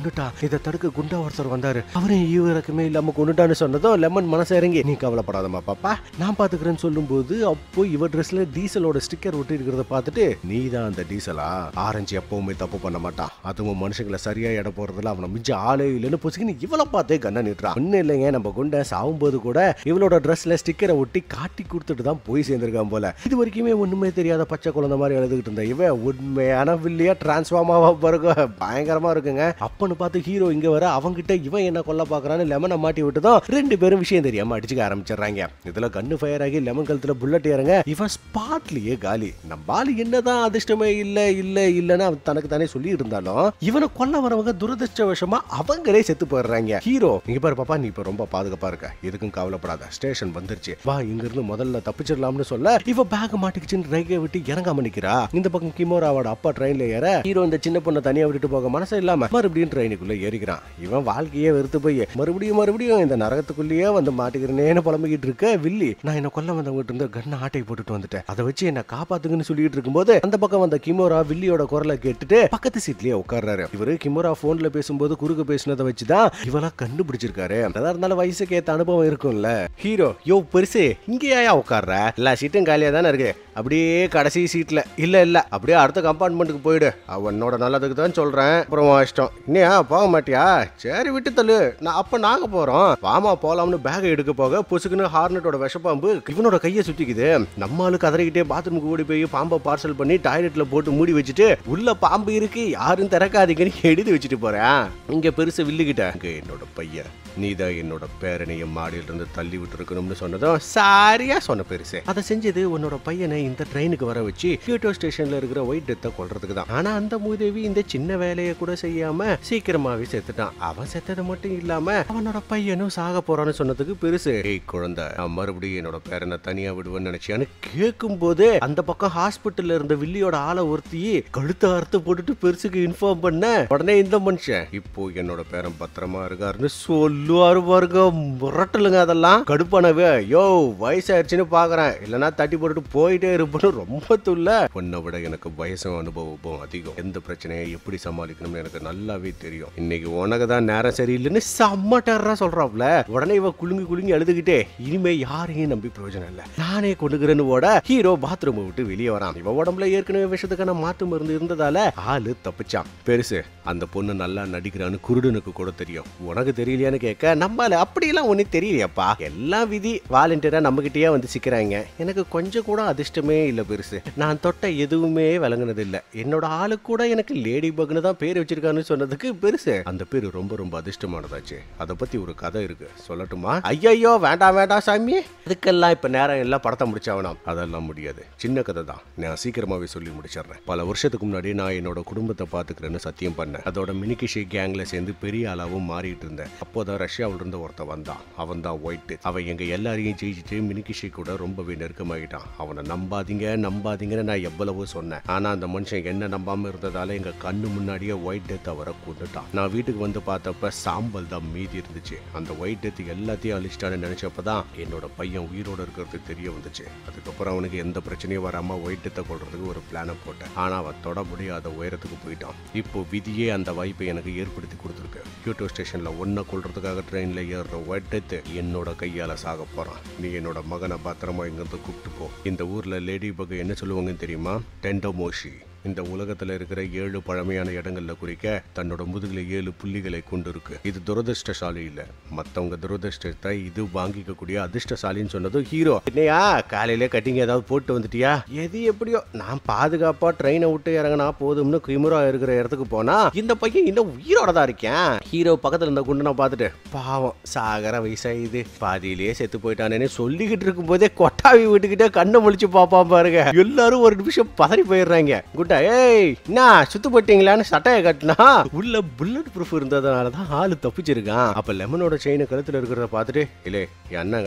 கொண்டுட்டான். இதை தடுக்க குண்டா ஒருத்தர் வந்தாரு. அவரும் ஈவிரக்கமே இல்லாம கொண்டுட்டான்னு சொன்னதும் லெமன் மனசு இறங்கி நீ கவலைப்படாதமா பாப்பா நான் பாத்துக்கிறேன்னு சொல்லும் போது அப்போ இவ ட்ரெஸ்ல டீசலோட ஸ்டிக்கர் ஒட்டி இருக்கிறத பார்த்துட்டு நீ தான் அந்த டீசலா? ஆரஞ்சு எப்பவுமே தப்பு பண்ண மாட்டான், அதுவும் மனுஷங்களை சரியா இட போறதுல அவனை மிஞ்ச ஆளே இல்லைன்னு பொசுக்கின்னு இவளை பார்த்தே கண்ண நிட்டுறான். ஒன்னும் இல்லைங்க, நம்ம குண்ட சாகும்போது கூட இவளோட ட்ரெஸ்ல ஸ்டிக்கரை ஒட்டி காட்டி கொடுத்துட்டு தான் போய் சேர்ந்திருக்கான் போல. இது வரைக்குமே ஒண்ணுமே தெரியாத பச்சை குழந்தை மாதிரி எழுதுகிட்டு இருந்த இவன் உண்மையான வில்லியா டிரான்ஸ்ஃபார்மாவா பாருங்க, பயங்கரமா இருக்குங்க. அப்பன்னு பார்த்து ஹீரோ இங்க வர அவங்கிட்ட இவன் என்ன கொல்ல பாக்குறான்னு லெமனை மாட்டி விட்டுதான் ரெண்டு பேரும் விஷயம் தெரியாம அடிச்சுக்க ஆரம்பிச்சிடறாங்க. இதுல கண்ணு ஃபயர் ஆகி லெமன் கழுத்துல புல்லட் ஏறங்க, இவன் ஸ்பாட்லயே காலி. நம்ம ஆளு என்னதான் அதிர்ஷ்டமே இல்ல இல்ல இல்லன்னு அவன் தனக்கு தானே சொல்லி இருந்தாலும் இவனை கொல்ல வரவங்க துரதிருஷ்டவசமா அவங்களே செத்து போயிடுறாங்க. ஹீரோ இங்க பாரு பாப்பா, நீ இப்ப ரொம்ப பாதுகாப்பா இருக்க, எதுக்கும் கவலைப்படாத, ஸ்டேஷன் வந்துருச்சு, வா இங்க இருந்து முதல்ல தப்பிச்சிடலாம்னு சொல்ல இவ பேக் மாட்டிக்கிச்சுன்னு ரயில்வே விட்டு இறங்காம நிக்கிறா. இந்த பக்கம் கிமோராவோட அப்பா ட்ரெயின்ல ஏற ஹீரோ இந்த சின்ன பொண்ணை தனியா விட்டுட்டு போக மனசு இல்லாம மறுபடியும் ட்ரெயினுக்குள்ள ஏறிக்கிறான். இவன் வாழ்க்கையே வெறுத்து போய் மறுபடியும் மறுபடியும் இந்த நரகத்துக்குள்ளேயே வந்து மாட்டிக்கிறேன்னு புலம்பிக்கிட்டு இருக்க வில்லி, நான் என்ன கொல்ல வந்தவங்கிட்ட இருந்து கண்ண ஆட்டை போட்டுட்டு வந்துட்டேன், அதை வச்சு என்ன காப்பாத்துங்கன்னு சொல்லிட்டு இருக்கும்போது அந்த பக்கம் வந்த கிமோரா வில்லியோட குரலை கேட்டுட்டு பக்கத்து சீட்லயே உட்கார்றாரு. இவரு கிமோரா போன்ல பேசும்போது குறுக்க பேசினதை வச்சுதான் இவளா கண்டுபிடிச்சிருக்காரு. அதான் இருந்தாலும் வயசுக்கு ஏத்த அனுபவம் இருக்கும்ல. ஹீரோ யோ பெருசு இங்கேயா உட்கார்ற, எல்லா சீட்டும் காலியா தானே இருக்கு, அப்படியே கடைசி சீட்ல இல்ல இல்ல அப்படியே அடுத்த கம்பார்ட்மெண்ட்டுக்கு போயிடு, அவனோட நல்லதுக்கு தான் சொல்றேன், அப்புறம் இஷ்டம். இன்னையா போக மாட்டியா? சரி விட்டு தள்ளு, நான் அப்ப நாங்க போறோம், வாமா போலாம்னு பேக் எடுக்க போக பொசுக்குன்னு ஹார்னட்டோட விஷப்பாம்பு இவனோட கையை சுத்திக்குது. நம்ம ஆளு கதறிக்கிட்டே பாத்ரூமுக்கு ஓடி போய் பாம்பை பார்சல் பண்ணி டாய்லெட்ல போட்டு மூடி வச்சுட்டு உள்ள பாம்பு இருக்கு யாரும் திறக்காதீங்கன்னு எழுதி வச்சுட்டு போறேன். இங்க பெருசு வில்லுகிட்ட என்னோட பையன் நீதான் என்னோட பேரனைய மாடியில இருந்து தள்ளி விட்டு இருக்கணும்னு சொன்னதும் சாரியா சொன்ன பெருசு. அதை செஞ்சது உன்னோட பையனை இந்த ட்ரெயினுக்கு வர வச்சு கியோட்டோ ஸ்டேஷன்ல இருக்கிற ஒயிட் டெத்தை கொல்றதுக்கு தான். ஆனா அந்த மூதேவி இந்த சின்ன வேலையை கூட செய்யாம சீக்கிரமாவே செத்துட்டான். அவன் செத்தது மட்டும் இல்லாம அவனோட பையனும் சாக போறான்னு சொன்னதுக்கு பெருசு ஏய் குழந்தை, நான் மறுபடியும் என்னோட பேரனை தனியா விடுவேன்னு நினைச்சியான்னு கேட்கும் போது அந்த பக்கம் ஹாஸ்பிட்டல்ல இருந்த வில்லியோட ஆளை ஒருத்தி கழுத்த அறுத்து போட்டுட்டு பெருசுக்கு இன்ஃபார்ம் பண்ண உடனே இந்த மனுஷன் இப்போ என்னோட பேரன் பத்திரமா இருக்காருன்னு சொல்லுவாரு பாருங்க. முரட்டலுங்க அதெல்லாம் கடுப்பானவே. யோ வயசாயிருச்சுன்னு பாக்குறேன், இல்லன்னா தட்டி போட்டுட்டு போயிட்டே இருப்பேன்னு ரொம்ப துள்ள. உன்னை விட எனக்கு வயசும் அனுபவம் அதிகம், எந்த பிரச்சனையை எப்படி சமாளிக்கணும்னு எனக்கு நல்லாவே தெரியும். இன்னைக்கு உனக்கு தான் நேரம் சரியில்லைன்னு செம்ம டெரரா சொல்றாப்ல. உடனே இவ குலுங்கி குலுங்கி அழுதுகிட்டே இனிமே யாரையும் நம்பி பிரயோஜனம் இல்ல, நானே கொண்டுக்கிறேன்னு ஓட ஹீரோ பாத்ரூம் விட்டு வெளியே வரான். இவ உடம்புல ஏற்கனவே விஷத்துக்கான மாற்று மருந்து இருந்ததால ஆளு தப்பிச்சான். பெருசு அந்த பொண்ணு நல்லா நடிக்கிறான்னு குருடனுக்கு கூட தெரியும், உனக்கு தெரியலையான்னு கேட்க நம்மள அப்படியெல்லாம் ஒண்ணு தெரியலையாப்பா, எல்லாம் விதி வாலண்டியரா நம்ம கிட்டயே வந்து சிக்கிறாங்க, எனக்கு கொஞ்சம் கூட அதிர்ஷ்டமே இல்ல பெருசு, நான் தொட்ட எதுவுமே விளங்குனது இல்ல, என்னோட ஆளு கூட எனக்கு லேடி பக்னு தான் பேர் வச்சிருக்கான்னு சொன்னதுக்கு பெருசு அந்த பேரு ரொம்ப ரொம்ப அதிர்ஷ்டமானதாச்சு, அதை பத்தி ஒரு கதை இருக்கு சொல்லட்டுமா? ஐயோ வேண்டாம் வேண்டாம் சாமி, அதுக்கெல்லாம் இப்ப நேரம் எல்லாம் படத்தை முடிச்சாவணும், அதெல்லாம் முடியாது, சின்ன கதை தான், நான் சீக்கிரமாவே சொல்லி முடிச்சிடுறேன். பல வருஷத்துக்கு முன்னாடி நான் என்னோட குடும்பத்தை பாத்துக்கிறேன்னு சத்தியம் பண்ணேன். அதோட மினிகிஷி கேங்ல சேர்ந்து பெரிய ஆளாவும் மாறிட்டு இருந்தேன். அப்போதான் ரஷ்யாவில இருந்து ஒருத்த வந்தான், அவன் தான் ஒயிட். அவன் எங்க எல்லாரையும் ஜெயிச்சுட்டு மினிகிஷி கூட ரொம்பவே நெருக்கமாயிட்டான். அவனை நம்பாதீங்க நம்பாதீங்கன்னு நான் எவ்வளவோ சொன்னேன். ஆனா அந்த மனுஷன் என்ன நம்பாம இருந்ததால எங்க கண்ணு முன்னாடியே ஒயிட் டெத் அவரை கொண்டுட்டான். நான் வீட்டுக்கு வந்து பார்த்தப்ப சாம்பல் தான் மீதி இருந்துச்சு. அந்த ஒயிட் டெத் எல்லாத்தையும் அழிச்சிட்டான்னு நினைச்சப்பதான் என்னோட பையன் உயிரோட இருக்கிறது தெரிய வந்துச்சு. அதுக்கப்புறம் அவனுக்கு எந்த பிரச்சனையும் வராம ஒயிட் டெத்தை கொள்றதுக்கு ஒரு பிளானை போட்டேன். ஆனா அவன் தொட முடியாத உயரத்துக்கு போயிட்டான். இப்போ விதியே அந்த வாய்ப்பை எனக்கு ஏற்படுத்தி கொடுத்துருக்கு. கியோட்டோ ஸ்டேஷன்ல ஒன்ன கொள்றதுக்காக ட்ரெயின்ல ஏறுற ஒயிட் டெத் என்னோட கையால சாக போறான். நீ என்னோட மகனை பத்திரமா இங்கிருந்து கூப்பிட்டு போ. இந்த ஊர்ல லேடி பக் என்ன சொல்லுவாங்கன்னு தெரியுமா? டெண்டோமோஷி. இந்த உலகத்துல இருக்கிற ஏழு பழமையான இடங்கள்ல குறிக்க தன்னோட முதுகுல ஏழு புள்ளிகளை கொண்டு இருக்கு. இது துரதிருஷ்டசாலி இல்ல, மத்தவங்க துரதிருஷ்டத்தை இது வாங்கிக்க கூடிய அதிர்ஷ்டசாலின்னு சொன்னது ஹீரோ. என்னையா காலையில கட்டிங்க ஏதாவது போட்டு வந்துட்டியா? எது எப்படியோ நான் பாதுகாப்பா ட்ரெயினை விட்டு இறங்கினா போதும்னு கிமுரா இருக்கிற இடத்துக்கு போனா இந்த பையன் இன்னும் உயிரோட தான் இருக்கேன். ஹீரோ பக்கத்துல இருந்த குண்டனை பார்த்துட்டு பாவம் சாகர வயசாயுது பாதியிலேயே செத்து போயிட்டானேன்னு சொல்லிக்கிட்டு இருக்கும் போதே கொட்டாவி விட்டுக்கிட்டே கண்ணை முழிச்சு பாப்பான் பாருங்க. எல்லாரும் ஒரு நிமிஷம் பதறி போயிடுறாங்க. ஏய் என்ன சுத்து போட்டீங்களான்னு சட்டையை கட்டினா உள்ள புல்லட் ப்ரூஃப் இருந்ததுனாலதான் ஆளு தப்பிச்சிருக்கான். அப்ப லெமனோட செயினை கழுத்துல இருக்கிறத பார்த்துட்டு இல்லே என்னங்கடா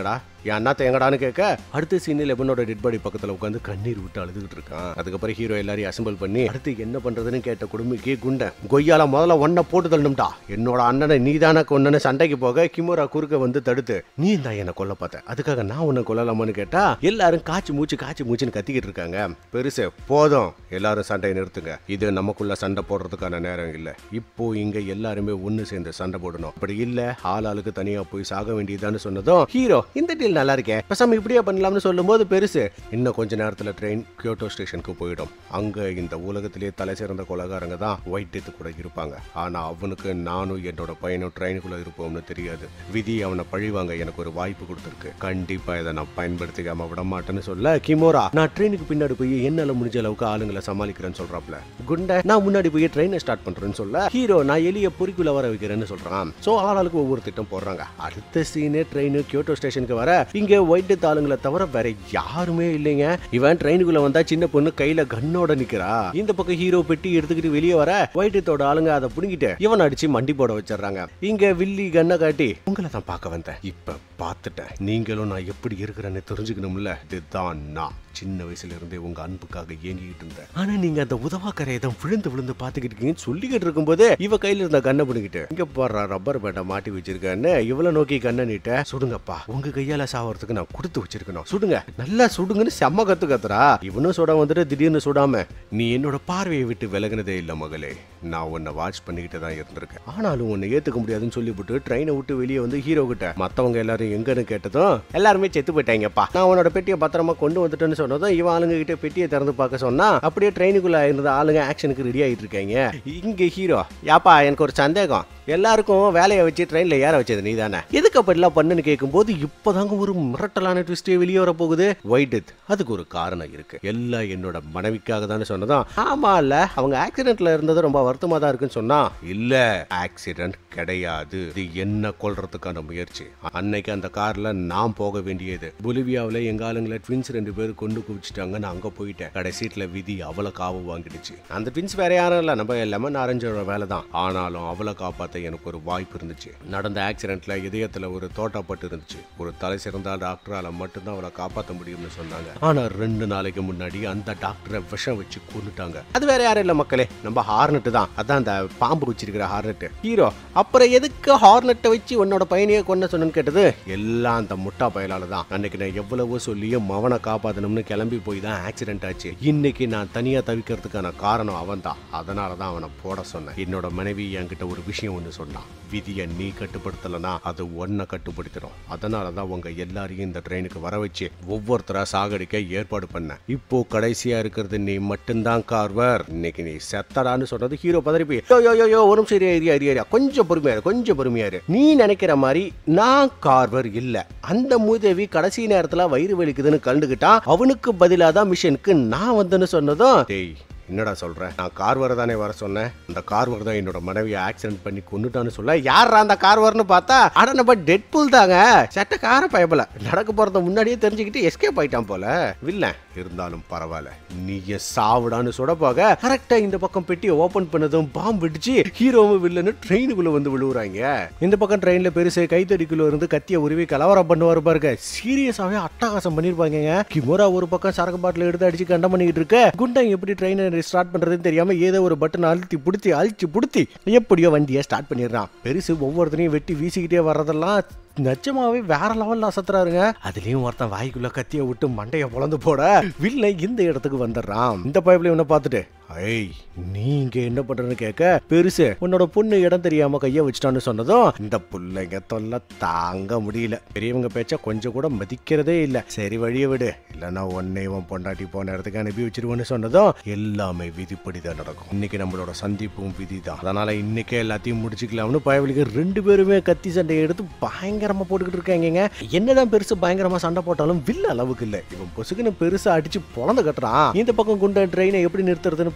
என் அண்ணாத்த எங்கடான்னு கேட்க அடுத்த சீனில் லெபனோட டெட் பாடி பக்கத்துல உட்காந்து கண்ணீர் விட்டு அழுதுகிட்டு இருக்கான். அதுக்கப்புறம் ஹீரோ எல்லாரையும் அசம்பிள் பண்ணி அடுத்து என்ன பண்றதுன்னு கேட்ட குடும்பிக்கு குண்ட கொய்யால முதல்ல ஒன்ன போட்டு தள்ளணும்டா, என்னோட அண்ணனை நீதான கொன்னு சண்டைக்கு போக கிமோரா குறுக்க வந்து தடுத்து நீ தான் என்ன கொல்ல பார்த்த, அதுக்காக நான் உன்னை கொல்லலாமான்னு கேட்டா எல்லாரும் காய்ச்சி மூச்சு காய்ச்சி மூச்சுன்னு கத்திக்கிட்டு இருக்காங்க. பெருசு போதும், எல்லாரும் சண்டையை நிறுத்துங்க, இது நமக்குள்ள சண்டை போடுறதுக்கான நேரம் இல்ல, இப்போ இங்க எல்லாருமே ஒன்னு சேர்ந்து சண்டை போடணும், அப்படி இல்ல ஆளாளுக்கு தனியா போய் சாக வேண்டியதான்னு சொன்னதும் ஹீரோ இந்த டீல் நல்லா இருக்கே பசங்க இப்படியே பண்ணலாம்னு சொல்லும் போது பெருசு இன்னும் கொஞ்ச நேரத்துல ட்ரெயின் கியோட்டோ ஸ்டேஷனுக்கு போயிடும். அங்க இந்த உலகத்திலேயே தலை சிறந்த கொலகாரங்க தான் ஒயிட் டெத் கூட இருப்பாங்க. ஆனா அவனுக்கு நானும் என்னோட பையனும் ட்ரெயினுக்குள்ள இருப்போம்னு தெரியாது. விதி அவனை பழிவாங்க எனக்கு ஒரு வாய்ப்பு கொடுத்துருக்கு. கண்டிப்பா இதை நான் பயன்படுத்திக்காம விட மாட்டேன்னு சொல்ல கிமோரா நான் ட்ரெயினுக்கு பின்னாடி போய் என்னால முடிஞ்ச அளவுக்கு ஆளுங்களை சமாளிக்கிறேன்னு சொல்றாப்ல. குண்ட நான் முன்னாடி போய் ட்ரெயினை ஸ்டார்ட் பண்றேன்னு சொல்ல ஹீரோ நான் எலிய பொறிக்குள்ள வர வைக்கிறேன்னு சொல்றான். சோ ஆளாளுக்கு ஒவ்வொரு திட்டம் போடுறாங்க. அடுத்த சீனே ட்ரெயின் கியோட்டோ ஸ்டேஷனுக்கு வர இங்க ஒயிட் டெத் ஆளுங்களை தவிர வேற யாருமே இல்லைங்க. இவன் ட்ரெயினுக்குள்ள வந்தா சின்ன பொண்ணு கையில கண்ணோட நிக்கிறா. இந்த பக்கம் ஹீரோ பெட்டி எடுத்துக்கிட்டு வெளியே வர ஒயிட் டெத்தோட ஆளுங்க அதை புடுங்கிட்டு இவன் அடிச்சு மண்டி போட வச்சிடறாங்க. இங்க வில்லி கண்ணை காட்டி உங்களை தான் பார்க்க வந்தேன், இப்ப பார்த்துட்டேன், நீங்களும் நான் எப்படி இருக்கிறேன்னு தெரிஞ்சுக்கணும்ல, இதுதான் நான் சின்ன வயசுல இருந்தே உங்க அன்புக்காக ஏங்கிட்டு இருந்தேன். ஆனா நீங்க அந்த உதவாக்கரையை தான் விழுந்து விழுந்து பாத்துக்கிட்டு இருக்கீங்கன்னு சொல்லிக்கிட்டு இருக்கும் போது இவ கையில இருந்த கண்ணை பிடிக்கிட்டு இங்க போடுற ரப்பர் பேட்டை மாட்டி வச்சிருக்கேன்னு இவளை நோக்கி கண்ணை நீட்ட சுடுங்கப்பா, உங்க கையால சாவறதுக்கு நான் கொடுத்து வச்சிருக்கணும், சுடுங்க நல்லா சுடுங்கன்னு செம்ம கத்து கத்துறா. இவனும் சுட வந்துட்டு திடீர்னு சுடாம நீ என்னோட பார்வையை விட்டு விலகினதே இல்ல மகளே, நான் உன்னை வாட்ச் பண்ணிக்கிட்டு தான் இருந்திருக்கேன், ஆனாலும் உன்னை ஏத்துக்க முடியாதுன்னு சொல்லிவிட்டு ட்ரெயினை விட்டு வெளியே வந்து ஹீரோ கிட்ட மத்தவங்க எல்லாரும் எங்கன்னு கேட்டதும் எல்லாருமே செத்து போயிட்டாங்கப்பா, நான் உன்னோட பெட்டியை பத்திரமா கொண்டு வந்துட்டேன்னு சொன்னதும் இவன் ஆளுங்க கிட்ட பெட்டியை திறந்து பார்க்க சொன்னா அப்படியே ட்ரெயினுக்குள்ள இருந்த ஆளுங்க ஆக்ஷனுக்கு ரெடி ஆயிட்டு இருக்காங்க. இங்க ஹீரோ யாப்பா எனக்கு ஒரு சந்தேகம், எல்லாருக்கும் வேலையை வச்சு ட்ரெயின்ல ஏற வச்சது நீ தானே, எதுக்கு அப்படிலாம் பண்ணுன்னு கேட்கும் போது இப்பதாங்க ஒரு மிரட்டலான ட்விஸ்டே வெளியே வர போகுது. ஒயிட் டெத் அதுக்கு ஒரு காரணம் இருக்கு, எல்லாம் என்னோட மனைவிக்காக தானே சொன்னதான். ஆமா இல்ல அவங்க ஆக்சிடென்ட்ல இருந்தது ரொம்ப வருத்தமா தான் இருக்குன்னு சொன்னா இல்ல ஆக்சிடென்ட் கிடையாது, இது என்ன கொல்றதுக்கான முயற்சி. அன்னைக்கு அந்த கார்ல நான் போக வேண்டியது பொலிவியாவில எங்க ஆளுங்களை ட்வின்ஸ் ரெண்டு பேரும் கொண்டு குவிச்சிட்டாங்க. நான் அங்க போயிட்டேன். கடைசீட்ல விதி அவளை காவு வாங்கிடுச்சு. அந்த ட்வின்ஸ் வேற யாரும் இல்ல நம்ம லெமன் ஆரஞ்சோட வேலை தான். ஆனாலும் அவளை காப்பாத்த எனக்கு ஒரு வாய்ப்பு இருந்துச்சு. நடந்த ஆக்சிடென்ட்ல இதயத்துல ஒரு தோட்டாப்பட்டு இருந்துச்சு. ஒரு தலை சிறந்த டாக்டரால மட்டும்தான் அவளை காப்பாற்ற முடியும்னு சொன்னாங்க. ஆனா ரெண்டு நாளைக்கு முன்னாடி அந்த டாக்டரை விஷம் வச்சு கொண்டுட்டாங்க. அது வேற யாரும் இல்ல மக்களே, நம்ம ஹார்னட் தான். அதான் அந்த பாம்பு வச்சிருக்கிற ஹார்னட். ஹீரோ அப்புறம் எதுக்கு ஹார்னட்டை வச்சு உன்னோட பையனையே கொன்ன சொன்னு கேட்டது எல்லாம் அந்த முட்டா பயலால தான். அன்னைக்கு நான் எவ்வளவோ சொல்லியும் அவனை காப்பாத்தணும்னு கிளம்பி போய் தான் ஆக்சிடென்ட் ஆச்சு. இன்னைக்கு நான் தனியா தவிக்கிறதுக்கான காரணம் அவன் தான். அதனாலதான் அவனை போட சொன்னேன். என்னோட மனைவி என்கிட்ட ஒரு விஷயம் ஒண்ணு சொன்னான், விதியை நீ கட்டுப்படுத்தலனா அது ஒன்ன கட்டுப்படுத்திடும். அதனாலதான் உங்க எல்லாரையும் இந்த ட்ரெயினுக்கு வர வச்சு ஒவ்வொருத்தரா சாகடிக்க ஏற்பாடு பண்ண. இப்போ கடைசியா இருக்கிறது நீ மட்டும்தான் கார்வர், இன்னைக்கு நீ செத்தடான்னு சொன்னது ஹீரோ பதறிப்பி யோ ஒரு நிமிஷம் ஏரியா ஏரியா கொஞ்சம் பொறுமையாரு கொஞ்சம் பொறுமையாரு நீ நினைக்கிற மாதிரி நான் கார்வர் இல்ல. அந்த மூதேவி கடைசி நேரத்துல வயிறு வலிக்குதுன்னு கண்டுகிட்டா அவனுக்கு பதிலாதான் மிஷனுக்கு நான் வந்தேன்னு சொன்னதும் டேய் என்னடா சொல்ற, நான் கார்வர் தானே வர சொன்னேன், அந்த கார்வர் தான் என்னோட மனைவியை ஆக்சிடென்ட் பண்ணி கொண்டுட்டான்னு சொல்ல யாரா அந்த கார்வர்னு பார்த்தா அட நம்ம டெட்பூல் தாங்க. சட்ட கார பயப்பல நடக்க போறத முன்னாடியே தெரிஞ்சுக்கிட்டு எஸ்கேப் ஆயிட்டான் போல வில்லன். இருந்தாலும் பரவாயில்ல நீய சாவுடான்னு சுட போக கரெக்டா இந்த பக்கம் பெட்டியை ஓபன் பண்ணதும் பாம்பு வெடிச்சு ஹீரோவும் வில்லனு ட்ரெயினுக்குள்ள வந்து விழுவுறாங்க. இந்த பக்கம் ட்ரெயின்ல பெருசு கைத்தடிக்குள்ள இருந்து கத்திய உருவி கலவரம் பண்ணுவாரு பாருங்க. சீரியஸாவே அட்டகாசம் பண்ணிருப்பாங்க. கிமோரா ஒரு பக்கம் சரக்கு பாட்டில் எடுத்து அடிச்சு கண்டம் பண்ணிக்கிட்டு இருக்க குண்டன் எப்படி ட்ரெயினை ஸ்டார்ட் பண்றதுன்னு தெரியாம ஏதோ ஒரு பட்டன் அழுத்தி புடுத்தி அழிச்சு புடுத்தி எப்படியோ வண்டியை ஸ்டார்ட் பண்ணிடுறான். பெருசு ஒவ்வொருத்தனையும் வெட்டி வீசிக்கிட்டே வர்றதெல்லாம் நிஜமாவே வேற லெவல்ல அசத்துறாருங்க. அதுலயும் ஒருத்தன் வாய்க்குள்ள கத்திய விட்டு மண்டைய பொளந்து போட வில்லை இந்த இடத்துக்கு வந்துடுறான். இந்த பைப்ல இவனை பார்த்துட்டு ஐய் நீங்க என்ன பண்றன்னு கேட்க பெருசு உன்னோட பொண்ணு இடம் தெரியாம கைய வச்சுட்டான்னு சொன்னதும் இந்த பிள்ளைங்க தொல்லை தாங்க முடியல. பெரியவங்க பேச்ச கொஞ்சம் கூட மதிக்கிறதே இல்ல. சரி வழிய விடு இல்லன்னா ஒன்னையும் பொண்டாட்டி போன இடத்துக்கு அனுப்பி வச்சிருவோன்னு சொன்னதும் எல்லாமே விதிப்படிதான் நடக்கும். இன்னைக்கு நம்மளோட சந்திப்பும் விதிதான். அதனால இன்னைக்கே எல்லாத்தையும் முடிச்சுக்கலாம்னு பயவலிக்கு ரெண்டு பேருமே கத்தி சண்டையை எடுத்து பயங்கரமா போட்டுக்கிட்டு இருக்காங்க. என்னதான் பெருசு பயங்கரமா சண்டை போட்டாலும் வில்ல அளவுக்கு இல்ல. இவன் பொசுக்குன்னு பெருசா அடிச்சு பொழந்து கட்டுறான். இந்த பக்கம் குண்ட ட்ரெயினை எப்படி நிறுத்துறதுன்னு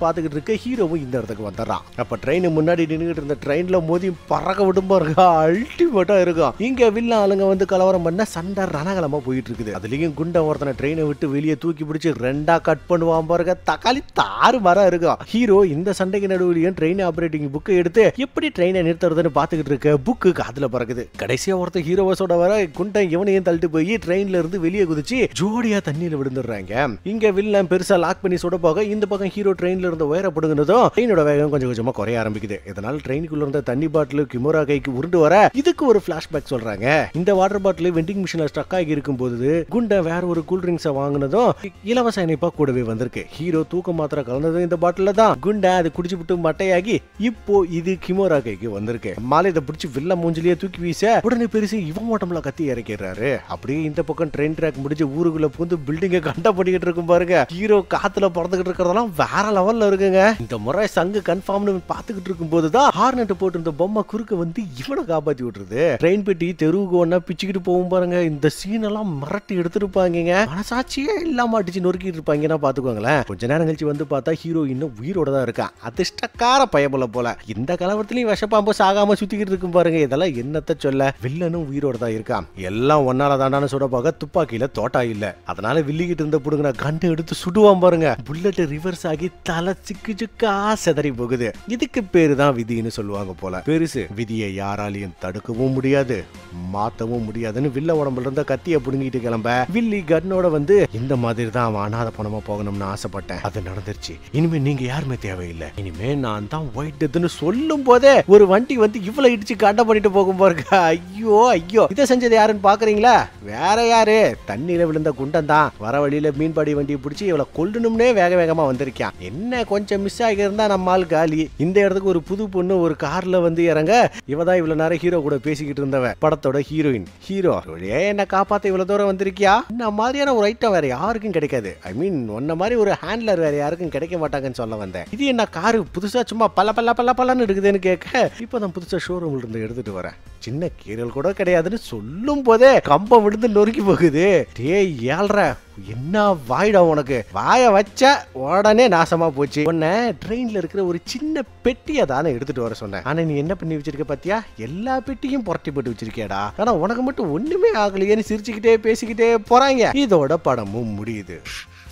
பாத்துக்கிட்டு இருக்க ஹீரோவும் இந்த இடத்துக்கு வந்துடுறான். அப்ப ட்ரெயின் முன்னாடி நின்னுட்டு இருந்த ட்ரெயின்ல மோதி பறக்க விடும் பாருங்க, அல்டிமேட்டா இருக்கும். இங்க வில்ல ஆளுங்க வந்து கலவரம் பண்ண சண்டை ரணகலமா போயிட்டு இருக்குது. அதுலயும் குண்ட ஒருத்தனை ட்ரெயினை விட்டு வெளியே தூக்கி பிடிச்சி ரெண்டா கட் பண்ணுவான் பாருங்க, தக்காளி தாறு மரம் இருக்கும். ஹீரோ இந்த சண்டைக்கு நடுவுலயும் ட்ரெயின் ஆபரேட்டிங் புக்கை எடுத்து எப்படி ட்ரெயினை நிறுத்துறதுன்னு பாத்துக்கிட்டு இருக்க புக்கு காதுல பறக்குது. கடைசியா ஒருத்தர் ஹீரோவசோட வர குண்டை இவனையும் தள்ளிட்டு போய் ட்ரெயின்ல இருந்து வெளியே குதிச்சு ஜோடியா தண்ணியில விழுந்துடுறாங்க. இங்க வில்லன் பெருசா லாக் பண்ணி சுட போக இந்த பக்கம் ஹீரோ ட்ரெயின்ல இருந்த உயரப்படுங்கனதும் ட்ரெயினோட வேகம் கொஞ்சம் கொஞ்சமா குறைய ஆரம்பிக்குது. இதனால ட்ரெயினுக்குள்ள இருந்த தண்ணி பாட்டில் கிமோரா கைக்கு உருண்டு வர இதுக்கு ஒரு பிளாஷ்பேக் சொல்றாங்க. இந்த வாட்டர் பாட்டில் வெண்டிங் மிஷின்ல ஸ்டக் ஆகி இருக்கும் போது குண்டை வேற ஒரு கூல் ட்ரிங்க்ஸை வாங்கினதும் இலவச இணைப்பா கூடவே வந்திருக்கு. ஹீரோ தூக்க மாத்திரை கலந்ததும் இந்த பாட்டில தான். குண்டை அது குடிச்சு விட்டு மட்டையாகி இப்போ இது கிமோரா கைக்கு வந்திருக்கு. மாலை இதை பிடிச்சி வில்ல மூஞ்சிலேயே தூக்கி வீச உடனே பெருசு இவன் ஓட்டம்ல கத்தி இறக்கிறாரு. அப்படியே இந்த பக்கம் ட்ரெயின் ட்ராக் முடிஞ்சு ஊருக்குள்ள புகுந்து பில்டிங்கை கண்ட பண்ணிக்கிட்டு இருக்கும் பாருங்க. ஹீரோ காத்துல பறந்துகிட்டு இருக்கிறதெல்லாம் வேற லெவல்ல இருக்குங்க. இந்த முறை சங்கு கன்ஃபார்ம்னு பாத்துக்கிட்டு இருக்கும் போதுதான் ஹார்னெட் போட்டு இந்த பொம்மை குறுக்க வந்து இவனை காப்பாத்தி விட்டுருது. ட்ரெயின் பெட்டி தெருவுக்கு ஒன்னா பிச்சுக்கிட்டு போகும் பாருங்க. இந்த சீன் எல்லாம் மிரட்டி எடுத்துருப்பாங்க. மனசாட்சியே இல்லாம அடிச்சு நொறுக்கிட்டு இருப்பாங்கன்னா பாத்துக்கோங்களேன். கொஞ்ச நேரம் கழிச்சு வந்து பார்த்தா ஹீரோ இன்னும் உயிரோட தான் இருக்கான். அதிர்ஷ்டக்கார பயபல போல. இந்த கலவரத்திலையும் விஷப்பாம்பு சாகாம சுத்திக்கிட்டு இருக்கும் பாருங்க. இதெல்லாம் என்னத்த சொல்ல, வில்லனும் உயிரோட தான் இருக்கான். எல்லாம் ஒன்னால தாண்டான சுட போக துப்பாக்கியில தோட்டா இல்ல. அதனால வில்லிக்கிட்டு இருந்த புடுங்கின கண்டு எடுத்து சுடுவான் பாருங்க. புல்லட் ரிவர்ஸ் ஆகி தலை சிக்கு சிக்கா செதறி போகுது. இதுக்கு பேரு தான் விதின்னு சொல்லுவாங்க போல. பெருசு விதியை யாராலையும் தடுக்கவும் முடியாது மாத்தவும் முடியாதுன்னு வில்ல உடம்புல இருந்த கத்திய புடுங்கிட்டு கிளம்ப வில்லி கன்னோட வந்து இந்த மாதிரி தான் அவன் அனாத பணமா போகணும்னு ஆசைப்பட்டேன். அது நடந்துருச்சு. இனிமே நீங்க யாருமே தேவையில்லை. இனிமே நான் தான் ஒயிட் டெத்னு சொல்லும் போதே ஒரு வண்டி வந்து இவ்வளவு இடிச்சு கண்ட பண்ணிட்டு போகும் பாருங்க. ஐயோ ஐயோ, இதை செஞ்சது யாருன்னு பாக்குறீங்களா? வேற யாரு, தண்ணீர விழுந்த குண்டன் தான். வர வழியில மீன்பாடி வண்டியை பிடிச்சி இவளை கொல்லணும்னே வேக வேகமா வந்திருக்கான். என்ன கொஞ்சம் மிஸ் ஆகி இருந்தா நம்ம ஆள் காலி. இந்த இடத்துக்கு ஒரு புது பொண்ணு ஒரு கார்ல வந்து இறங்க இவதான் இவ்வளவு நேரம் ஹீரோ கூட பேசிக்கிட்டு இருந்தவ, படத்தோட ஹீரோயின். ஹீரோ என்ன காப்பாத்த இவ்வளவு தூரம் வந்திருக்கியா? இந்த மாதிரியான ஒரு ஐட்டம் வேற யாருக்கும் கிடைக்காது. ஐ மீன் உன்ன மாதிரி ஒரு ஹேண்ட்லர் வேற யாருக்கும் கிடைக்க மாட்டாங்கன்னு சொல்ல வந்தேன். இது என்ன காரு புதுசா சும்மா பல்ல பல்ல பல்ல பல்லன்னு இருக்குதுன்னு கேட்க இப்பதான் புதுசா ஷோரூம்ல இருந்து எடுத்துட்டு வரேன். சின்ன கீரல் கூட கிடையாதுன்னு சொல்லும் போதே கம்பம் விழுந்து நொறுக்கி போகுது. டேய் ஏழ்ற, என்ன வாயிடா உனக்கு, வாய வச்ச உடனே நாசமா போச்சு. உன்னை ட்ரெயின்ல இருக்கிற ஒரு சின்ன பெட்டியை தானே எடுத்துட்டு வர சொன்னேன். ஆனா நீ என்ன பண்ணி வச்சிருக்க பாத்தியா? எல்லா பெட்டியும் புரட்டி போட்டு வச்சிருக்கேடா. ஆனா உனக்கு மட்டும் ஒண்ணுமே ஆகலையேன்னு சிரிச்சுக்கிட்டே பேசிக்கிட்டே போறாங்க. இதோட படமும் முடியுது.